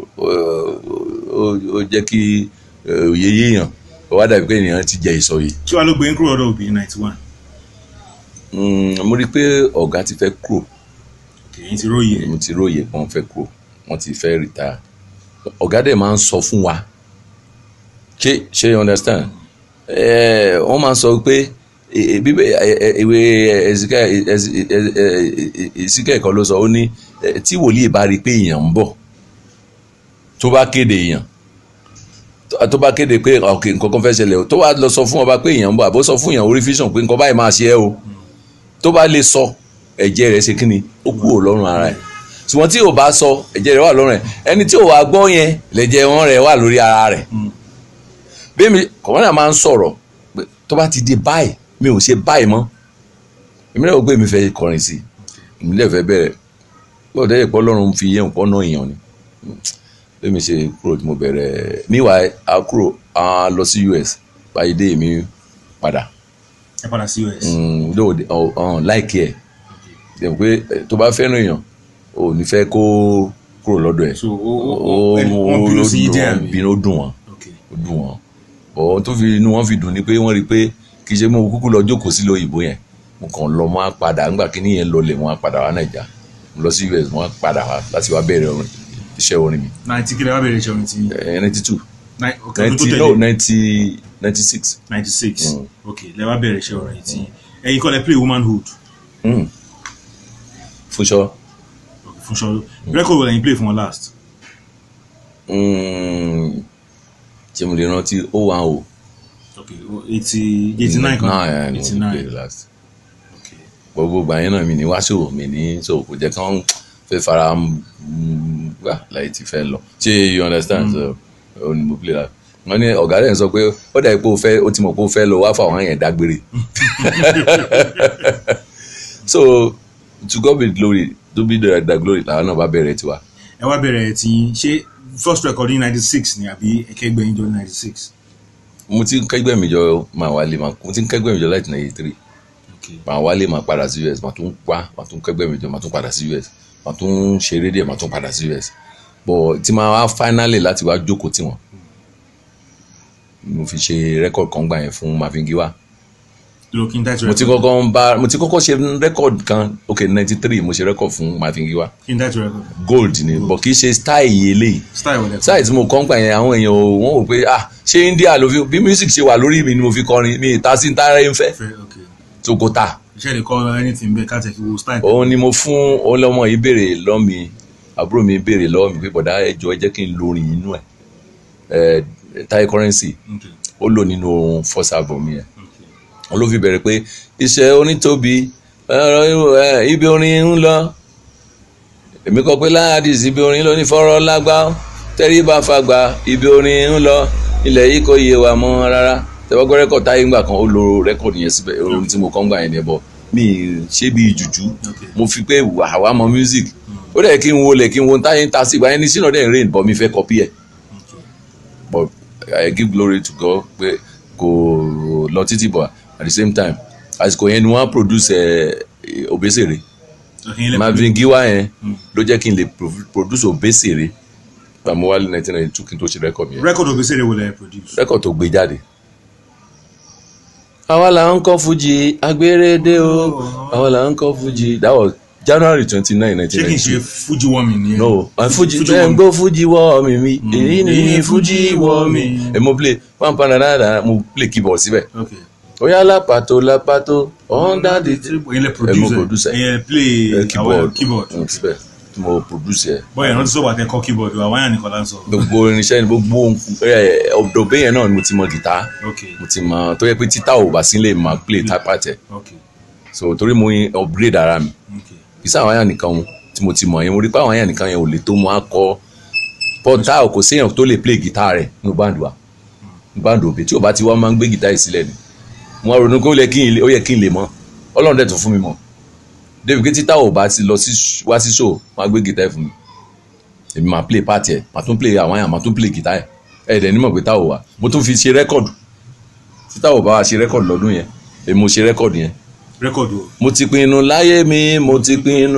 ó jẹ́ kí òye yéèyàn ó wá dàbí pé ènìyàn ti jẹ ìsọ yìí. kí wàá ló gbé ń kúrò ọ̀dọ̀ Òbí ninety one. mo rí i pé ọ̀gá ti fẹ́ kúrò. èyí ti róye. mo ti róye pé wọ́n fẹ́ kúrò wọ́n ti fẹ́ retire. ọ̀gá dẹ̀ máa ń sọ fún wa ṣé ṣé you understand wọ́n máa ń sọ pé ìwé Èsíkẹ́ẹ̀ kan ló sọ ó ní tí wòlíì bá rí i pé èèyàn ń bọ̀ tó bá kéde èèyàn tó bá kéde pé ok nǹkan kan fẹ́ ṣẹlẹ̀ o tó bá lọ sọ fún ọba pé èèyàn ń bọ̀ àbó sọ fún èèyàn orí fíṣàn pé nǹkan báyìí máa ṣe ẹ́ o tó bá lè sọ ẹ̀jẹ̀ rẹ̀ ṣe kí ni ó kúrò lọ́rùn ara ẹ̀ ṣùgbọ́n tí ò bá sọ ẹ̀jẹ̀ rẹ̀ wà lọ́rùn ẹ̀ ẹni tí ò wá gbọ́ yẹn lẹ̀jẹ̀ wọn rẹ̀ wà lórí ara rẹ̀ bí mi kọ̀mọ́nà máa ń sọ̀rọ̀ pé tó bá ti di báyìí mi ò ṣe báyìí mọ́ èmi náà gbé mi fẹ́ kọrin sí èmi lè fẹ́ bẹ̀rẹ̀ lọ́dẹ̀ ìpọ́ lọ́run fi yẹn nǹkan náà yàn ni bí mi ṣe kúrò tí mo bẹ̀rẹ̀ níwà á kúrò á lọ sí U S báyìí dé mi padà. ẹ padà sí U S. lóòdì ọ̀hún láìkí ẹ̀ dẹ̀ pé tó bá fẹ́ràn èèyàn ò ní fẹ́ kó kúrò lọ́dọ̀ ẹ̀. so ó wọ́n bínú sí yín díẹ̀ àbí. bínú ó dùn wọ́n ó dùn wọ́n ọ̀ tó fi inú wọn fi dùn ni pé wọ́n rí i pé kì í ṣe mo kúkú lọ jókòó sí lóyìnbó yẹn mo kàn lọ mọ́ á padà ńgbà kí nìyẹn lọ lè mọ́ á padà wá Nàìjà mo lọ sí U S mọ́ á padà wá láti wá bẹ̀rẹ̀ orin iṣẹ́ orin mi. ninety kìlẹ̀ wá bẹ̀rẹ̀ iṣẹ́ orin ti. ninety two ninety no ninety ninety six. ninety six ok lẹ wá bẹ̀rẹ̀ iṣẹ́ orin ti ẹ̀yin kọ́ lẹ play womanhood. Fúnṣọ́. Fúnṣọ́ record wo lẹ́yìn play fún wọn last. ṣé mo lè rántí ó wà o. okay eighty eighty nine kan eighty nine last. okay gbogbo ìgbà yẹn náà mi ní wáṣọ mi ní so kò jẹ́ kán fẹ́ fara gbà láì ti fẹ́ lọ ṣé you understand so ó ní mo play that wọ́n ní ọ̀gá rẹ̀ sọ pé ó dàbí pé ó fẹ́ ó ti mọ̀ pé ó fẹ́ lọ wá fáwọn yẹn dágbére so to God be the glory to be the, the glory làwọn náà bá bẹ̀rẹ̀ tiwa. ẹ wá bẹ̀rẹ̀ tí ṣé first record ní ninety six ni àbí ẹ̀kẹ́gbẹ́ yín jọ ní ninety six. mo ti ń kẹ́gbẹ́ mi jọ máa wálé mo ti ń kẹ́gbẹ́ mi jọ láti ninety three máa wálé máa padà sí U S máa tún pa máa tún kẹ́gbẹ́ mi jọ máa tún padà sí U S máa tún ṣeré díẹ̀ máa tún padà sí U S but tí máa wá finally láti wá jókòó tí wọn mo fi ṣe record kan gbà yẹn fún Marvin Giwa. mo ti kọ́kọ́ ń bá mo ti kọ́kọ́ ṣe record kan ok ninety three mo ṣe record fún Marvin Giwa. gold ni but kì í ṣe style yìí eléyìí style tí mo kọ́ ń gbà yẹn àwọn èèyàn wọ́n wò pé ah ṣé India ló fi bí music ṣe wà lórí mi ni mo fi kọrin mi ìta sí ntara yẹn fẹ́ tó kó ta. iṣẹ́ lè kọ́ anything bẹ́ẹ̀ ká tẹ̀ kí wo style. òun ni mo fún òun lọ́mọ yìí béèrè lọ́ mi àbúrò mi béèrè lọ́wọ́ mi pé bọ̀dá ẹjọ́ ẹ jẹ́ kí n lórin inú ẹ̀ Taye Currency ó lò nínú first album yẹn wọn ló fi bẹ̀rẹ̀ pé iṣẹ́ onítòbí ibi orin ń lọ èmi kọ pé láàdìs ibi orin ló ní fọ́rọ́ lágbá tẹ́rí bá fagbá ibi orin ń lọ ilẹ̀ yìí kò yé wa mọ́ rárá tẹ́wọ́gbọ́ rẹ́kọ̀d Táyé ńgbà kan ó lo rẹ́kọ̀d yẹn síbẹ̀ orin tí mo kọ́ ń gbà yẹn ni ẹ̀ bọ̀ mi ṣé bí jùjú mo fi pé àwa mọ music ó dẹ̀ kí n wo lẹ̀ kí n wo Táyé ń ta sí ìgbà yẹn ní sínú ọ̀dẹ̀ rain bọ̀ mi fẹ́ copy ẹ̀ but I give glory to God pé kò lọ títí bọ̀ at the same time àsìkò yẹn ni wọ́n á produce Obesere Marvin Giwa yẹn ló jẹ́ kí n lè produce Obesere pàmò wálé nineteen ninety two kí n tó ṣe record yẹn. record Obesere wo lẹ produce. record tó gbé jáde. àwa là ń kọ́ Fuji agbérédé o àwa là ń kọ́ Fuji that was January twenty nine nineteen ninety two. ṣé kì í ṣe Fuji warming ni. no Fuji ẹ ń gbọ́ Fuji warming mi èyí ni Fuji warming ẹ mo play pampa dáadáa mo play keyboard síbẹ̀. okay. oya lápàtó lápàtó under the ẹ mo producer ẹ play keyboard keyboard síbẹ̀ mo produce ẹ. bọ́ọ̀ yẹn rántí sọ̀rọ̀ àtẹ̀kọ́ keyboard wa wáyà nìkan lá ń sọ. gbogbo irinṣẹ́ ni gbogbo ọ̀dọ̀ bẹ́yẹn náà ni mo ti mọ guitar mo ti mọ tó yẹ pé títà ò bá sílẹ̀ máa play tápàtẹ̀ so torí mo upgrade ara mi ìsá àwọn àyà nìkan tí mo ti mọ̀ yẹn mo rí pé àwọn àyà nìkan yẹn ò lè tó mo á kọ́ pọ́tà kò séèyàn tó lè play guitar rẹ̀ ní báńdù wa ní báńdù òbí tí ò bá ti wá máa ń gbé guitar yìí sílẹ̀ ni mo á ronú pé ó yẹ kí n lè mọ̀ Ọlọ́run dẹ̀ tún fún mi mọ̀ débi pé títà ò bá ti lọ wá sí show máa gbé guitar fún mi èmi máa play part ẹ̀ máa tún play àwọn àyà máa tún play guitar ẹ̀ ẹ̀ dẹ̀ nímọ̀ pé tá ò wá mo tún fi ṣe rẹ́kọ̀dù títà ò bá wa ṣe rẹ́kọ̀dù lọ́dún yẹn èmi mo ṣe rẹ́kọ̀dù yẹn rẹ́kọ̀dù. mo ti pinnu láyé mi mo ti pinnu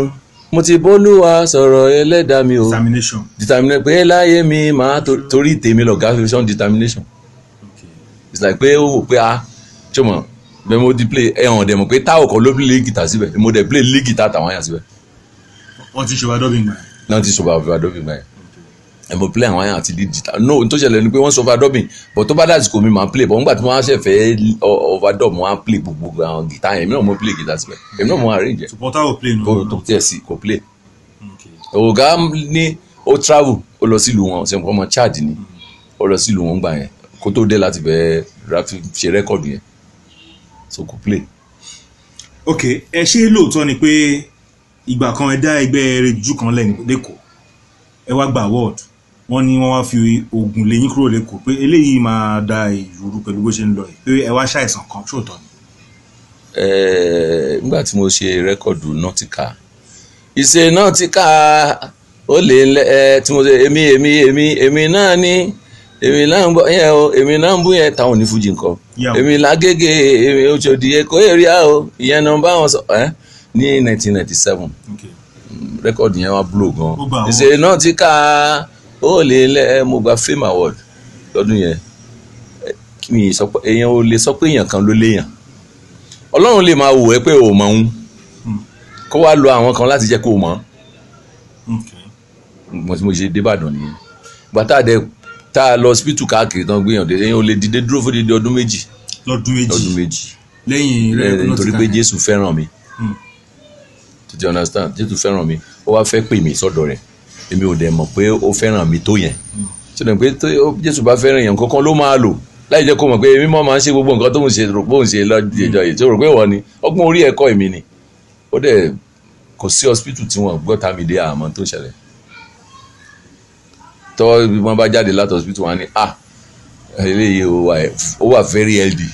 mo ti bólúwa sọ̀rọ̀ ẹlẹ́dàá mi o determination. determination pé láyé mi máa torí tèmi lọ̀gá fi sọ́n determination Okay. it's like pé ó wò pé ah ṣé mo bẹ́ẹ̀ mo di play ẹ̀hàn dẹ̀ mọ̀ pé táwọn kan ló play guitar síbẹ̀ mo dẹ̀ play lead guitar tàwọn yàn síbẹ̀ wọ́n ti ṣe wá dọ́bìn gbà. náà ti sọ̀bà overdubing báyìí ẹ̀ mo play àwọn yàn àti lead guitar no n tó ṣẹlẹ̀ ni pé wọ́n sọ overdubing but tó bá dà sí kò mi máa play but nígbà tí wọ́n á ṣẹ̀ fẹ́ overdub mo á play gbogbo àwọn guitar yẹn èmi náà mo play guitar síbẹ̀ èmi náà mo arrange ẹ̀ supporter ò play nù. kó tó tiẹ̀ sí kò play Okay. ọ̀gá ní ó travel ó lọ sílùú wọn ṣe nǹkan ọmọ Chad ni ó lọ sílùú wọn gbà yẹn kó tó dé láti bẹ̀ẹ́ ṣe rẹ́kọ̀dù yẹn so kò play. ok ẹ ṣe lóòótọ́ ni pé ìgbà kan ẹ dá ẹgbẹ́ rẹ̀jú kan lẹ́nu lẹ́kọ̀ọ́ ẹ wá gba award wọ́n ní wọ́n wá fi oògùn lẹ́yìn kúrò lẹ́kọ̀ọ́ pé eléyìí máa da ìrúru pẹ̀lú bó ṣe ń lọ yìí pé ẹ wá ṣàìsàn kan ṣòótọ́ ni. ẹ̀ẹ́ nígbà tí mo ṣe rẹ́kọ̀dù Nautica ìṣe Nautica ó lè ẹ tí mo ṣe èmi èmi èmi èmi náà ní èmi náà ń bọ yẹn o èmi náà ń bú yẹn táwọn onífújì nǹkan èmi lágége èmi Òṣòdì Èkó èrìà o ìyẹn náà bá wọn sọ ẹ ní nineteen ninety seven rẹ́kọ̀dù yẹn wá blow gan ìṣe Nautica ó lè lẹ mo gba Fame Award lọ́dún yẹn mi sọ pé èèyàn ò lè sọ pé èèyàn kan ló léèyàn Ọlọ́run lè máa wò ẹ́ pé ò mọ̀ ń kó wá lo àwọn kan láti jẹ́ kó o mọ̀ mo ti mo ṣe débàdàn nìyẹn gbàtà dé tá a lọ hospital káàkiri tán gbìyànjú èèyàn ò lè dìde dúró fún dídí ọdún méjì lọ́dún méjì lọ́dún méjì lẹ́yìn rẹ̀ nítorí pé Jésù fẹ́ràn mi did you understand Jésù fẹ́ràn mi ó wá fẹ́ pè mí sọ́dọ̀ rẹ̀ èmi ò dẹ̀ mọ̀ pé ó fẹ́ràn mi tó yẹn ṣùgbọ́n pé Jésù bá fẹ́ràn yẹn kankan ló máa lò láì jẹ́ kó mọ̀ pé èmi mọ̀ máa ń ṣe gbogbo nǹkan tó ń ṣe rò pé òun ṣe lọ́jọ́ ìjọ yìí tí ó rò pé wọ́n ni ọgbọ́n orí ẹ̀kọ́ èmi ni ó dẹ̀ kò sí hospital tí wọ́n gbọ́ tàmí dé àmọ́ tó ṣẹlẹ̀ tọ́ bí wọ́n bá jáde láti hospital wọn ni ah eléyìí ó wà very healthy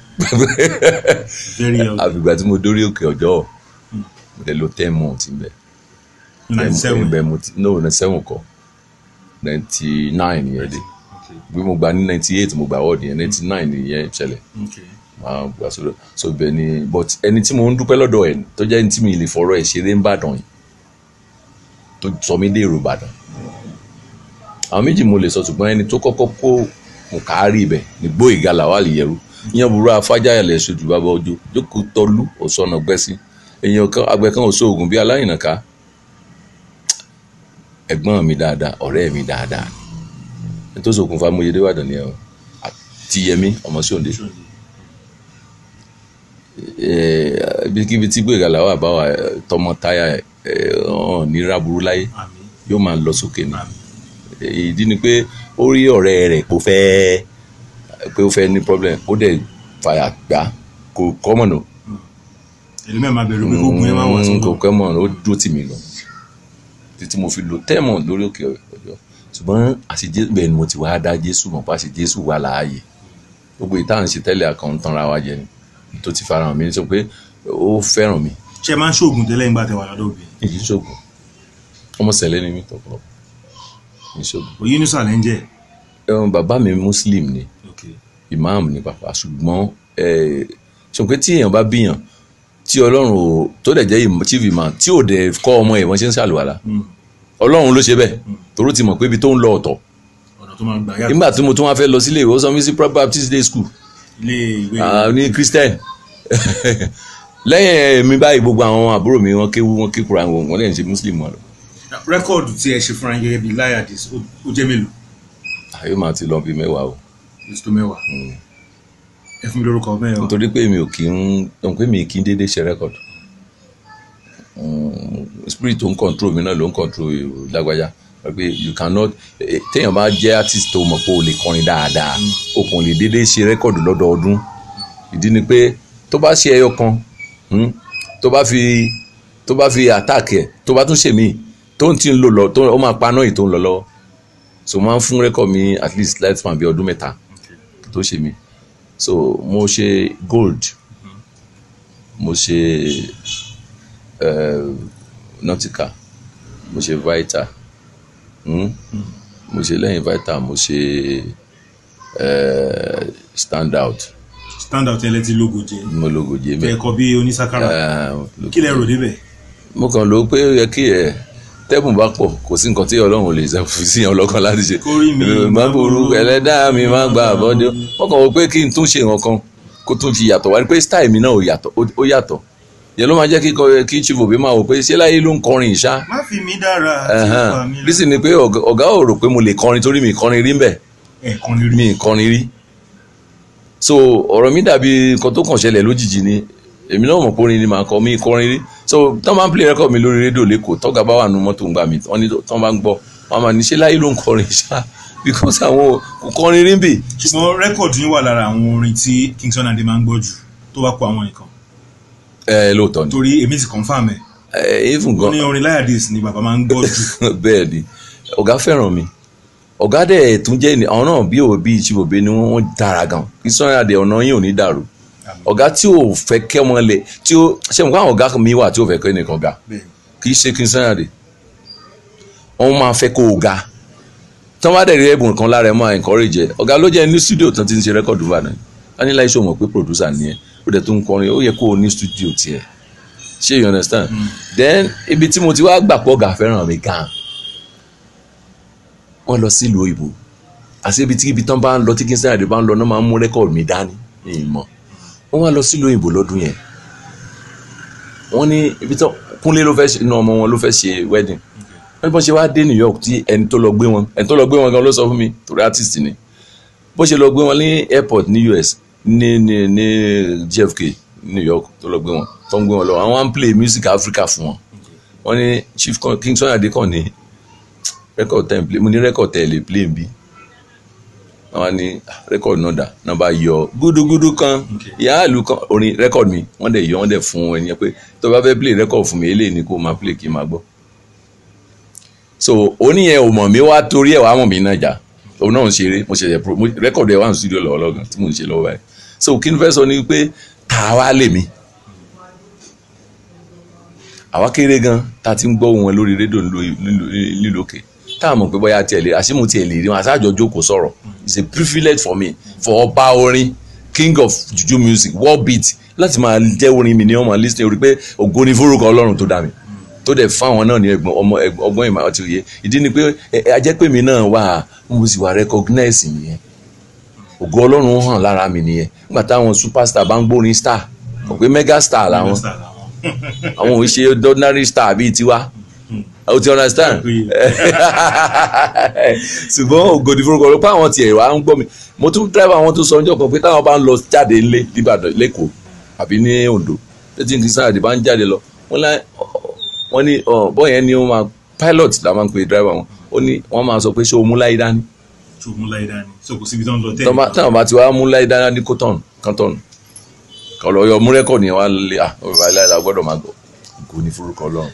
àfìgbà tí mo dórí òkè ọjọ́ mo lè lo ten months ń bẹ̀ ibẹ̀ mo ti no ninety seven kọ́ ninety nine yẹn dé bí mo gbà ní ninety eight mo gbà wọ́ọ̀dì yẹn ninety nine yẹn ṣẹlẹ̀ máa gbà sódò so bẹ́ẹ̀ ni but ẹni tí mo ń dúpẹ́ lọ́dọ̀ ẹ̀ tó jẹ́ ẹni tí mi lè fọ̀rọ̀ ẹ̀ ṣeré ń bàdàn yìí tó sọ mí dé èrò Ìbàdàn àwọn méjì mo lè sọ ṣùgbọ́n ẹni tó kọ́kọ́ kó mùkárí ibẹ̀ ní Gbóyèga Lawal Yẹrù ìyẹn burú afájáyà lẹ̀ ṣojú bàbá ọjọ́ jókòó tọ́lú òṣọ́nà gbẹ́sí èèyàn kan àgbẹ̀ kan òṣò ògùn bíi aláìnàká ẹ̀gbọ́n mi dáadáa ọ̀rẹ́ mi dáadáa nítorí òkùnfà mo yẹ dé Ìbàdàn ni ẹ̀ ti Yẹmí ọmọ sí òǹdè ibikíbi tí Gbóyèga Lawal bá wà tọmọ táyà ọ̀hún ní ráburú láyé yóò máa lọ sókè ni ìdí ni pé ó rí ọ̀rẹ́ rẹ̀ kó fẹ́ pé ó fẹ́ ní problem ó dẹ̀ fàyà gbà kò kọ́mọ̀ nù. èlé mẹ́ẹ̀ máa bẹ̀rù pé kó gun ẹ máa wọ̀ sọ́dọ̀. kò kọ́mọ̀ ó dúró tì mí lọ títí mo fi lò tẹ́mọ̀ lórí òkè ọjọ́ ṣùgbọ́n àṣejésù bẹ́ẹ̀ ni mo ti wá dá Jésù mọ̀ pa àṣejésù wà láàyè gbogbo ìta à ń ṣe tẹ́lẹ̀ àkàn tanra wa jẹ ni tó ti farahàn mi sọ pé ó fẹ́ràn mi. ṣé ẹ máa ń ṣoògùn tẹ́lẹ̀ nígbà tẹ́ wà lọ́dọ̀ òbí. èyí ṣoògùn ọmọ sẹ̀lẹ̀ ni mí tọ̀pọ̀ ìṣoògùn. òyìn ní sàlẹ̀ ń jẹ́. ẹ̀wọ̀n bàbá mi Muslim ni imam ni bàbá ṣùgbọ́n ṣùgbọ́n tí èèyàn bá bíyàn tí Ọlọ́run ò tó dẹ̀ jẹ́ chief imam tí ò dẹ̀ kọ́ ọmọ ẹ̀ wọ́n ṣe ń ṣàlùwàlá Ọlọ́run ló ṣe bẹ́ẹ̀ toró ti mọ̀ pé ibi tó ń lọ ọ̀tọ̀ nígbà tí mo tún wá fẹ́ lọ sílé ìwé ó sọ mí sí Baptist Day School ní Christian lẹ́yìn èmi báyìí gbogbo àwọn àbúrò mi wọ́n kéwú wọ́n kékura wọn wọ́n lè ṣe Muslim wọn lọ. rẹ́kọ̀dù tí ẹ ṣe fúnra yẹn bíi Lion Dis ó jẹ́ mélòó. àyè máa ti lọ bíi mẹ́wàá o. èso mẹ́wàá. ẹ fún mi lórúkọ mẹ́wàá. nítorí pé mi ò kí ń pé mi kì í déédéé ṣe rẹ́kọ̀dù spirit tó ń control mi náà ló ń control lágbájá pé you cannot téèyàn bá jẹ́ artist tó mọ̀ pé o lè kọrin dáadáa o kàn lè déédéé ṣe rẹ́kọ̀dù lọ́dọọdún ìdí ni pé tó bá ṣe ẹyọ kan tó bá fi tó bá fi attack ẹ tó bá tún ṣe mí tó ń tí ń lò lọ tó ó máa paná yìí tó ń lọ lọ́wọ́ so máa ń fún rẹ́kọ̀d mi at least lifespan bí ọdún mẹ́ta tó ṣe mí so mo ṣe gold mo ṣe uh, Nautica mo ṣe Vita hmm? mo ṣe lẹ́yìn Vita mo ṣe uh, stand out stand out ẹlẹ́tì lógo jẹ mo lógo jẹ mẹ́ ẹ̀kọ́ bí onísàkárà kí lẹ rò débẹ̀. mo kàn ló pé ó yẹ kí ẹ tẹ́bùn bá pọ̀ kò sí nǹkan tí ọlọ́run ò lè ṣe fún sí ọlọ́kan láti ṣe má burú ẹlẹ́dàá mi má gba àbọ̀dé wọ́n kàn wọ́n pé kí n tún ṣe nǹkan kó tún fi yàtọ̀ wá rí pé style mi náà ó yàtọ̀ ó yàtọ̀ yẹn ló máa jẹ́ kí Chief Obi máa wò pé ṣé láyé ló ń kọrin ìṣá. má fi mí dára. bísí ni pé ọ̀gá ò rò pé mo lè kọrin torí mi kọrin rí mbẹ̀ mi kọrin rí so ọ̀rọ̀ mi dàbí nǹkan tó kàn ṣẹlẹ̀ lójijì ni èmi náà mọ̀ pé orin ni màá kọ mi kọrin rí so tọ́ máa ń play record mi lórí rédíò lẹ́kọ̀ọ́ tọ́gà bá wà nù mọ́tò ń gbà mí wọ́n ní tọ́ máa ń gbọ́ wọ́n máa ní ṣé láyé ló ń kọrin ṣá because àwọn kò kọrin rí bì. ṣùgbọ́n rẹ́kọ̀dù yín wà lára àwọn orin tí King Sunny Adé máa ń gbọ́ jù tó bá kó àwọn nǹkan. ẹ lóòótọ́ ni torí èmi ti confirm ẹ̀. ẹ even gan. ó ní orin Layardis ni bàbá máa ń gbọ́ jù. bẹ́ẹ̀ ni ọ̀gá fẹ́ràn mi ọ̀gá dẹ̀ tún jẹ́ ni àwọn náà bí òbí Chief Obi ni wọ́n dára gan King Sunny Adé ọ̀nà yín ò ní dàrú ọ̀gá tí ò fẹ́ kẹ́ wọn lẹ̀ tí ó ṣe mọ̀ káwọn ọ̀gá mi wà tí ò fẹ́ kẹ́ nìkan ga kì í ṣe King Sunny Adé wọ́n máa fẹ́ kó o ga tí wọ́n bá dẹ̀ rí ẹ̀bùn kan lára ẹ̀ máa encourage ẹ̀ ọ̀gá ló jẹ́ ní studio tán ti ń ṣe rẹ́kọ̀dù bá náà wọ́n ní láì ṣe mọ̀ pé producer ni ẹ̀ ó dẹ̀ tó ń kọrin ó yẹ kó o ní studio tiẹ̀ ṣé you understand mm. then ibi tí mo ti wá gbà pọ̀ ọ̀gá fẹ́ràn mi gan wọ́n lọ sílùú òyìnbó àti ibi tí ibi tán bá ń lọ tí King Sunny Adé bá ń lọ náà máa ń mú rẹ́kọ̀dù mi dání ní ìmọ̀ wọ́n wá lọ sílùú òyìnbó lọ́dún yẹn wọ́n ní ibi tó Kúnlé ló fẹ́ ṣe inú ọmọ wọn ló fẹ́ ṣe wedding wọ́n ní bó ṣe wá dé New York tí ẹni tó lọ gbé wọn ẹni tó lọ gbé wọn gan ló sọ fún mi torí artist ni bó ṣe lọ gbé wọn ní airport ní U S ní ní ní J F K New York tó lọ gbé wọn tó ń gbé wọn lọ àwọn wá ń play music Africa fún wọn wọ́n ní Chief King Sunny Adé kàn ní record time play mo ní record tẹ̀ lè play bí wọ́n ní record náà dà náà bá yọ gúdúgúdú kan ìyá ìlú kan orin record mi wọ́n dẹ̀ yọ wọ́n dẹ̀ fún ẹni yẹn pé tó bá fẹ́ play record fún mi eléyìí ni kó máa play kí n máa gbọ́ so oníyẹn ò mọ̀ mí wá torí ẹ̀ wá mọ̀ mí náà jà òun náà ń ṣeré mo ṣẹ̀ṣẹ̀ pro record ẹ̀ wá ní studio lọ́wọ́ lọ́gàn tí mo ń ṣe lọ́wọ́ báyìí so kí n fẹ́ sọ ni pé ta wá lè mí àwa kéré gan ta ti ń gbọ́ wọn lórí rédíò nílòkè tá a mọ̀ pé bóyá tiẹ̀ lè àṣìmù tiẹ̀ lè rí wọn àṣàjọ jókòó sọ̀rọ̀ it's a privilege for me for ọba orin king of juju music world beat láti máa jẹ́ orin mi ní ọmọ listening orí pé ògo ni forúkọ ọlọ́run tó dá mi tó dẹ̀ fáwọn náà ní ọmọ ọgbọ́n ìmọ̀ àti òye ìdí ni pé ajẹ́pẹ́ mi náà wà mo sì wà recognize nìyẹn ògo ọlọ́run hàn lára mi nìyẹn nígbà táwọn superstar bá ń gbórin star mọ̀ pé mega star làwọn àwọn ò ṣe ordinary star bíi tiwa o ti understand ṣùgbọ́n ògòdì forúkọ ló pa àwọn tiẹ̀ wá ń gbọ́ mi mo tún driver àwọn tó sọ ọjọ́ kan pé táwọn bá ń lọ jáde ńlé nìbàdàn lẹ́kọ̀ọ́ àbí ní Oǹdó tẹ́tí King Sunny Adé bá ń jáde lọ wọ́n ní bọ́ yẹn ni wọ́n máa pilot la máa ń pe driver wọn ó ní wọ́n máa sọ pé ṣé o mú láyé dání. ṣé o mú láyé dání so kò síbi tó ń lọ tẹ́lẹ̀. táwọn bá ti wá mú láyé dání kó tọ̀nù kán tọ̀nù kọ̀ọ̀lọ́ yọ mú rẹ́kọ̀dì yẹn wá lé à ọ̀rọ̀ aláìlá gbọ́dọ̀ máa gbọ́ ògo ni forúkọ Ọlọ́run.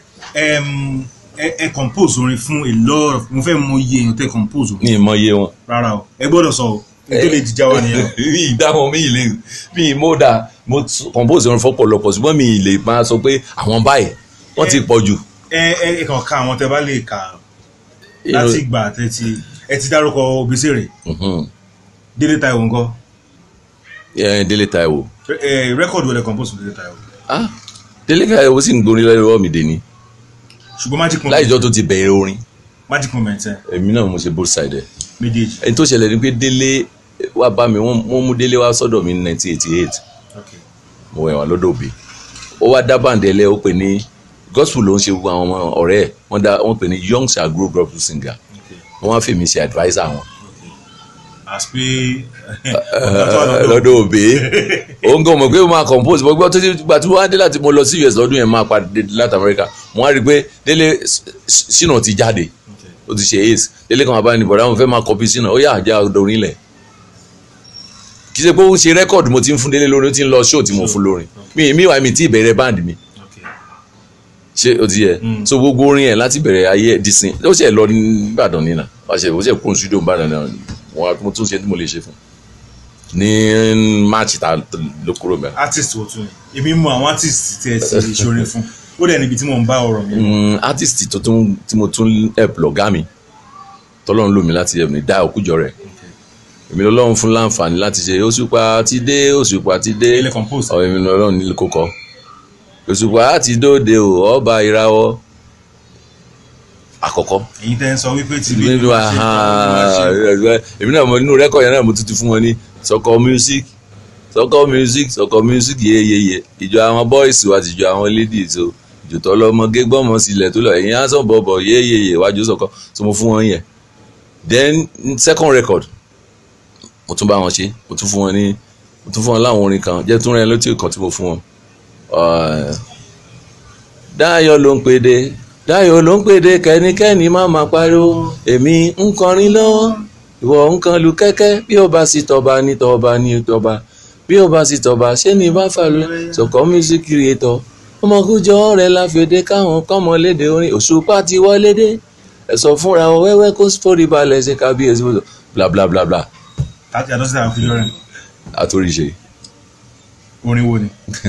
ẹ ẹ compose orin fún a lot of mo fẹ́ mọ iye èèyàn tẹ́ compose orin. ní ìmọ̀ iye wọn. rárá o ẹ gbọ́dọ̀ sọ o tó lè jíjà wà nìyẹn. mi ìdáhùn mi ìlè mi mo dà mo compose orin fọ́pọ̀lọpọ̀ ṣùgbọ́n mi ìlè máa sọ pé àwọn báyìí wọ́n ti pọ̀ jù. ẹ ẹ kàn ká àwọn tẹ́ bá lè kà láti ìgbà tẹ́ ti ẹ ti dárúkọ Obesere Délé Táíwò ńkọ́. Délé Táíwò. rẹ́kọ̀dù wọlé compose Délé Táíwò. ah Délé Táíwò sì ń gborin lọ́wọ́ mi dé ni. ṣùgbọ́n magic moment. láìjọ́ tó ti bẹ̀rẹ̀ orin. magic moment ẹ. èmi náà mo ṣe both side ẹ. méjèèjì. ẹni tó ṣẹlẹ̀ ni pé Délé wá bá mi wọ́n mú Délé wá sọ́dọ̀ mi ní nineteen eighty eight. mo wẹ̀ wá lọ́dọ̀ Òbí. ó wá dá bàǹdẹ̀lẹ̀ ó pè ní gospel ló ń ṣe gbogbo àwọn ọ̀rẹ́ ẹ̀ wọ́n dá wọ́n pè ní young shall grow gospel singer. wọ́n wá fi mi ṣe adviser wọn. àsìpé lọ́dọ̀ Òbí òun gan mọ̀ pé ó máa compose mo gbọ́ tó ti gbà tí wọ́n á dé láti mo lọ sí U S lọ́dún yẹn máa padà láti America mo á rí i pé Délé Ṣínà ti jáde ó ti ṣe ace Délé kan àbáyé ní bọ̀dá wọn fẹ́ máa copy Ṣínà ó yà já dorin lẹ̀ kì í ṣe pé ó ń ṣe record mo ti ń fún Délé lórin ó ti ń lọ show tí mo fún lórin mi mi wà mí tí ìbẹ̀rẹ̀ band mi ṣé o ti yẹ so gbogbo orin ẹ̀ láti bẹ̀rẹ̀ ayé ẹ̀ dísìn ó ṣe lọ nìbàdàn nínà ó ṣe kó studio nìbàdàn náà mo tún ṣe tí mo lè ṣe fún ní march ta ló kúrò bẹ́ẹ̀. artist wo tún èmi mọ àwọn artist tí ẹ ti ṣorin fún ó dẹ̀ níbi tí mo ń bá ọ̀rọ̀ mi. artist tó tún tí mo tún help lọ́gá mi tọ́lọ́run lò mí láti help ní dá òkújọ rẹ̀ èmi lọ́lọ́run fún láǹfààní láti ṣe Òṣùpá ti dé Òṣùpá ti dé èmi lọ́lọ́run ní kókọ́ Òṣùpá àti dóde o ọba ìràwọ̀ àkọ́kọ́. èyí tẹ́ ń sọ wípé tí bí nínú èmi náà mo nínú rẹ́kọ̀d yẹn náà mo tuntun fún wọn ní sọkọ music sọkọ music sọkọ music yeyeye ìjọ àwọn boys wa ti jọ àwọn ladies o ìjọ tó lọmọge gbọ́mọ sílẹ̀ tó lọ ẹ̀yìn aṣọ bọ̀bọ̀ yeyeye wájú sọkọ tó mo fún wọn yẹn. Then second record mo tún bá wọn ṣe mo tún fún wọn ní mo tún fún wọn láwọn orin kan jẹ́ tún rẹ̀ lótí kan tí mo fún wọn. Dáyọ̀ ló ń pèdè Dáyọ̀ ló ń pèdè kẹ́nikẹ́ni má máa pariwo èmi ń kọrin lọ́wọ́ ìwọ ń kan lu kẹ́kẹ́ bí ó bá sì tọba ní tọba ní tọba bí ó bá sì tọba ṣé ní bá fà lóye sọ̀kọ́ music creator ọmọkújọ rẹ̀ láfẹ̀dé káwọn kọ́mọ léde orin Òṣùpá ti wọlé dé ẹ̀sọ̀ fúnra wọn wẹ́wẹ́ kó forí balẹ̀ ṣe kábíyèsí bla bla bla bla. láti àdọ́sí àwọn fídíò rẹ̀. àtòríṣe. orin wo ni.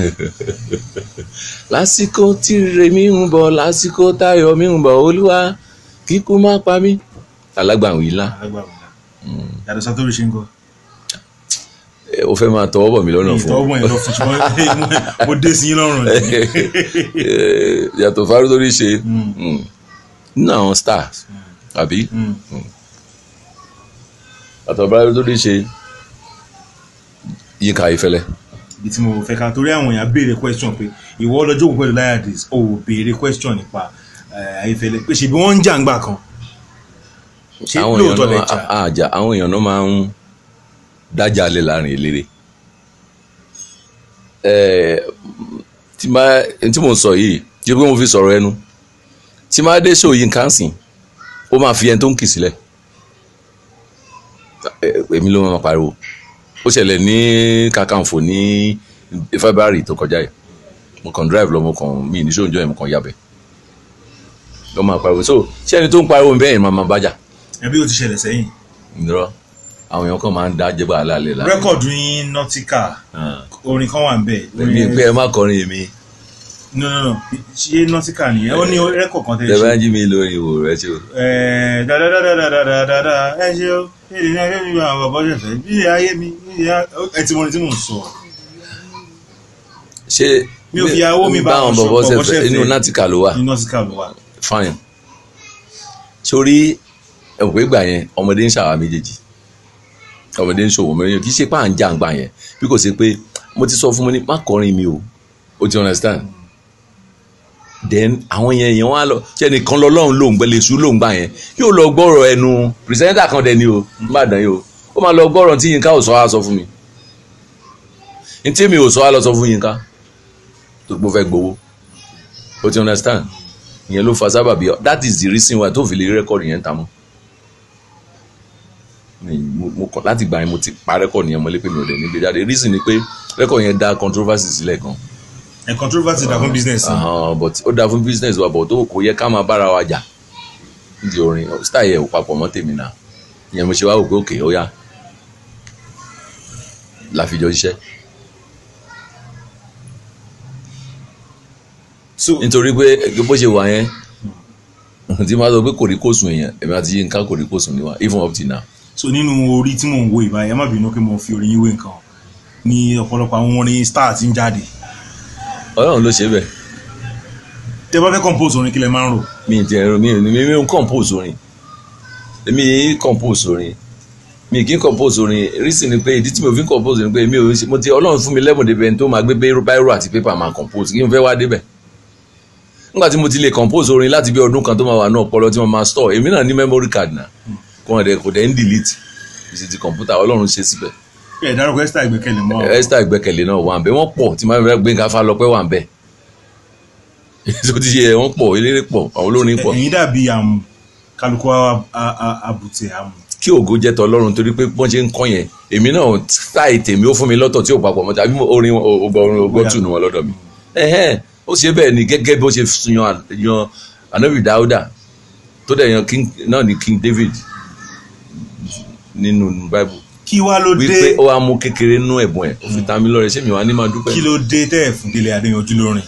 lásìkò tí rèmi ń bọ̀ lásìkò táyọ̀ mi ń bọ̀ olúwa kíkú má pa mí. alágbàwìn ńlá. alágbàwìn ńlá. yàtọ̀ sọ tó rí ṣe ń kọ́. o fẹ́ máa tọwọ́ bọ̀ mí lọ́nà fún. tọwọ́ bọ̀ yẹn lọ fún ṣùgbọ́n mo dé sí yín lọ́rùn. yàtọ̀ fárú tó rí ṣe nínú àwọn stars àbí yàtọ̀ fárú tó rí ṣe Yínká Ayéfẹ́lẹ́. ibi tí mo fẹ́ ká torí àwọn èèyàn béèrè question pé ìwọ ọlọ́jọ́ òkú pẹ̀lú Layardis ò béèrè question nípa Ayéfẹ́lẹ́ pé ṣèbí wọ́n ń jà ń gbà kan. ṣé lóòótọ́ lẹ jà. àwọn èèyàn náà máa ń dájà lé láàrin eléré. tí mo sọ yìí tí mo fi sọ̀rọ̀ ẹnu tí máa dé show Yínká sìn ó máa fi ẹni tó ń kì sílẹ̀ èmi ló máa pariwo ó ṣẹlẹ̀ ní Kakanfò ní February tó kọjá yìí mo kàn drive lọ mo kàn mí ní sóúnjọ yẹn mo kàn yabẹ̀ ló máa pariwo so ṣé ẹni tó ń pariwo bẹ́ẹ̀ yẹn máa máa bájà. ẹbí ó ti ṣẹlẹ̀ sẹ́yìn. ìdúró àwọn èèyàn kan máa ń dá jẹ́gbà alálẹ̀ láàrin. rẹ́kọ̀dù yín Nautica orin kan wà ń bẹ̀. èmi pé ẹ má kọrin èmi. no no no ṣé Nautica nìyẹn ó ní rẹ́kọ̀d kan tẹ̀ ṣe. tẹ bá jí mi lórí ìwò rẹ ṣe o. ẹ dáadáa ẹ ṣe o èdè ní ayé mi àwọn bàbá ṣẹ̀fẹ̀ bí ayé mi ẹ ti mọ ní tí mò ń sọ. ṣé mi ò fi owó mi bá àwọn bàbá ṣẹ̀fẹ̀ inú Nautica ló wà. inú Nautica ló wà. fine sórí ẹ̀wọ̀n pé gbà yẹn ọmọdé ń ṣàwà méjèèjì ọmọdé ń ṣòwò mẹ́rin kì í ṣe pé à ń jà ń gbà yẹn bí kò ṣe pé mo ti sọ fún mi ní má kọrin mi o o ti understand then àwọn yẹn yẹn wá lọ ṣe nìkan lọ́lọ́run lòún gbẹ lè sùn lòún gbà yẹn yóò lọ gbọ́rọ̀ ẹnu pìrìsẹ́ńtà kan dẹ̀ ni o Ìbàdàn yìí o ó máa lọ gbọ́rọ̀ tí Yínká ò sọ á sọ fún mi ní tí mi ò sọ á lọ sọ fún Yínká tó gbó fẹ́ gbowó o ti understand ìyẹn ló fa sábàbí that is the reason why tó fi lè rẹ́kọ̀dì yẹn ta mọ́ mo kọ láti gbà yẹn mo ti pa rẹ́kọ̀dì yẹn mọ́lé pé mi ò dẹ̀ nígbè jáde reason ni pé rẹ́kọ̀dì yẹn dá controversy sílẹ̀ gan. ẹ controversy dá fún business. but ó dá fún business wa but ó kò yẹ ká máa bára wa jà nídìí orin style yẹn ò papọ̀ mọ́ tèmi náà ìyẹn mo ṣe wá wò pé òkè ó yá láfijọ́ iṣẹ́. nítorí pé bó ṣe wà yẹn tí máa sọ pé kò rí kóòsùn èèyàn èmi àti Yínká kò rí kóòsùn níwá even up till now. so nínú orí tí mò ń wo ìbáyẹn ẹ má bínú pé mo fi orin yín wé nǹkan ní ọ̀pọ̀lọpọ̀ àwọn orin star ti ń jáde. Ọlọ́run ló ṣe bẹ́ẹ̀. tẹ bá fẹ́ compose orin kí lẹ máa ń rò. mi ì tẹ̀ ẹ̀rọ mi ì mi ì compose orin èmi yìí compose orin mi kì í compose orin reason ni pé ìdí tí mo fi ń compose ni pé mi ò mo ti Ọlọ́run fún mi lẹ́bùn débẹ̀ tó máa gbé báírò àti pépà máa compose kí n fẹ́ wá débẹ̀ nígbà tí mo ti lè compose orin láti bí ọdún kan tó máa wà náà ọpọlọ tí mo máa store èmi náà ní memory card náà kò hàn dé kò dé ń delete ìṣe ti kọ̀ǹpútà Ọlọ́run ṣe síbẹ̀. ẹ dárúkọ Esther Ìgbẹ́kẹ̀lé mọ́. Esther Ìgbẹ́kẹ̀lé náà wà ń bẹ wọ́n pọ̀ tí máa fẹ́ Gbénga Fálọpẹ́ wà ń bẹ tó ti ṣe wọ́n pọ̀ eléré pọ̀ àwọn olórin pọ̀. ẹ̀yin dàbí àmù kálukú àbùtẹ̀ àmù. kí ògo jẹ́ tọ́ Ọlọ́run torí pé bọ́n ṣe ń kọ́ yẹn èmi náà táì tèmi ó fún mi lọ́tọ̀ tí ò papọ̀ mọ́ tàbí orin ogọ́tù ni wọn lọ́dọ̀ mi ó ṣe bẹ́ẹ̀ ni gẹ́gẹ́ bí ó ṣe yan yan anabi Dáúdà tó dẹ̀ yan king náà ni King David nínú Bible. kí wá ló dé wípé ó wá mú kékeré nú ẹ̀bùn ẹ̀ ó fi ta mí lọ́rẹ ṣé mi wá ní máa dúpẹ́. kí ló dé tẹ́ ẹ̀ fún Délé Adéyanjú lórin.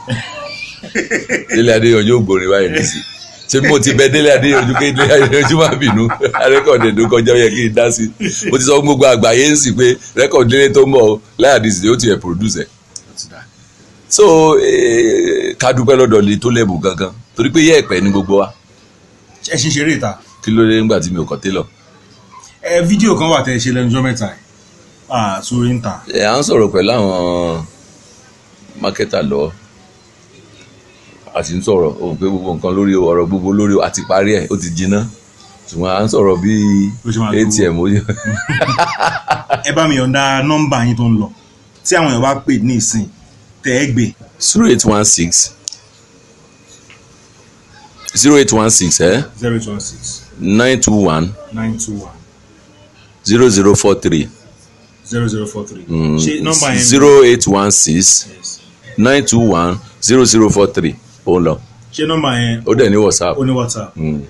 Délé Adéyanjú ò gbòòrè báyìí ní sí ṣé mo ti bẹ Délé Adéyanjú pé Délé Adéyanjú má bínú rẹ́kọ̀dì ẹ̀dùn kọjá yẹ kí n dá sí mo ti sọ gbogbo àgbáyé ń sì pé rẹ́kọ̀dì Délé tó ń bọ̀ Layardis ó ti ẹ̀ produce ẹ̀. so eh, ká dúpẹ́ lọ́dọ̀ lè tó lẹ́bù gangan torí pé yẹ́ ẹ̀pẹ́ ní gbogbo wa. ẹ ṣe ń ṣeré ìta. kí ló dé nígbà tí mi ò kọ́ télọ̀. ẹ fídíò kan wà tẹ́ ẹ ṣe lẹ́nu ọjọ́ mẹ́ta ẹ̀ sórí ń ta. ẹ à ń sọ̀rọ̀ pẹ̀lú àwọn mákẹ́tà lọ àti ń sọ̀rọ̀ òun pé gbogbo nǹkan lórí ọ̀rọ̀ gbogbo lórí àti parí ẹ̀ ó ti jiná ṣùgbọ́n à ń sọ̀rọ̀ bíi A T M. ẹ bá mi yọ̀ǹda nọ́mbà yín tó ń lọ tí àwọn èèyàn bá pè ní ìsìn tẹ́ ẹ gbé. zero eight one six zero eight one six eh zero eight one six nine two one nine two one zero zero four three zero zero four three. ṣe nọ́mbà yẹn. zero eight one six nine two one zero zero four three òun lọ. ṣe nọ́mbà yẹn. ó dẹ̀ ní WhatsApp. ó ní WhatsApp.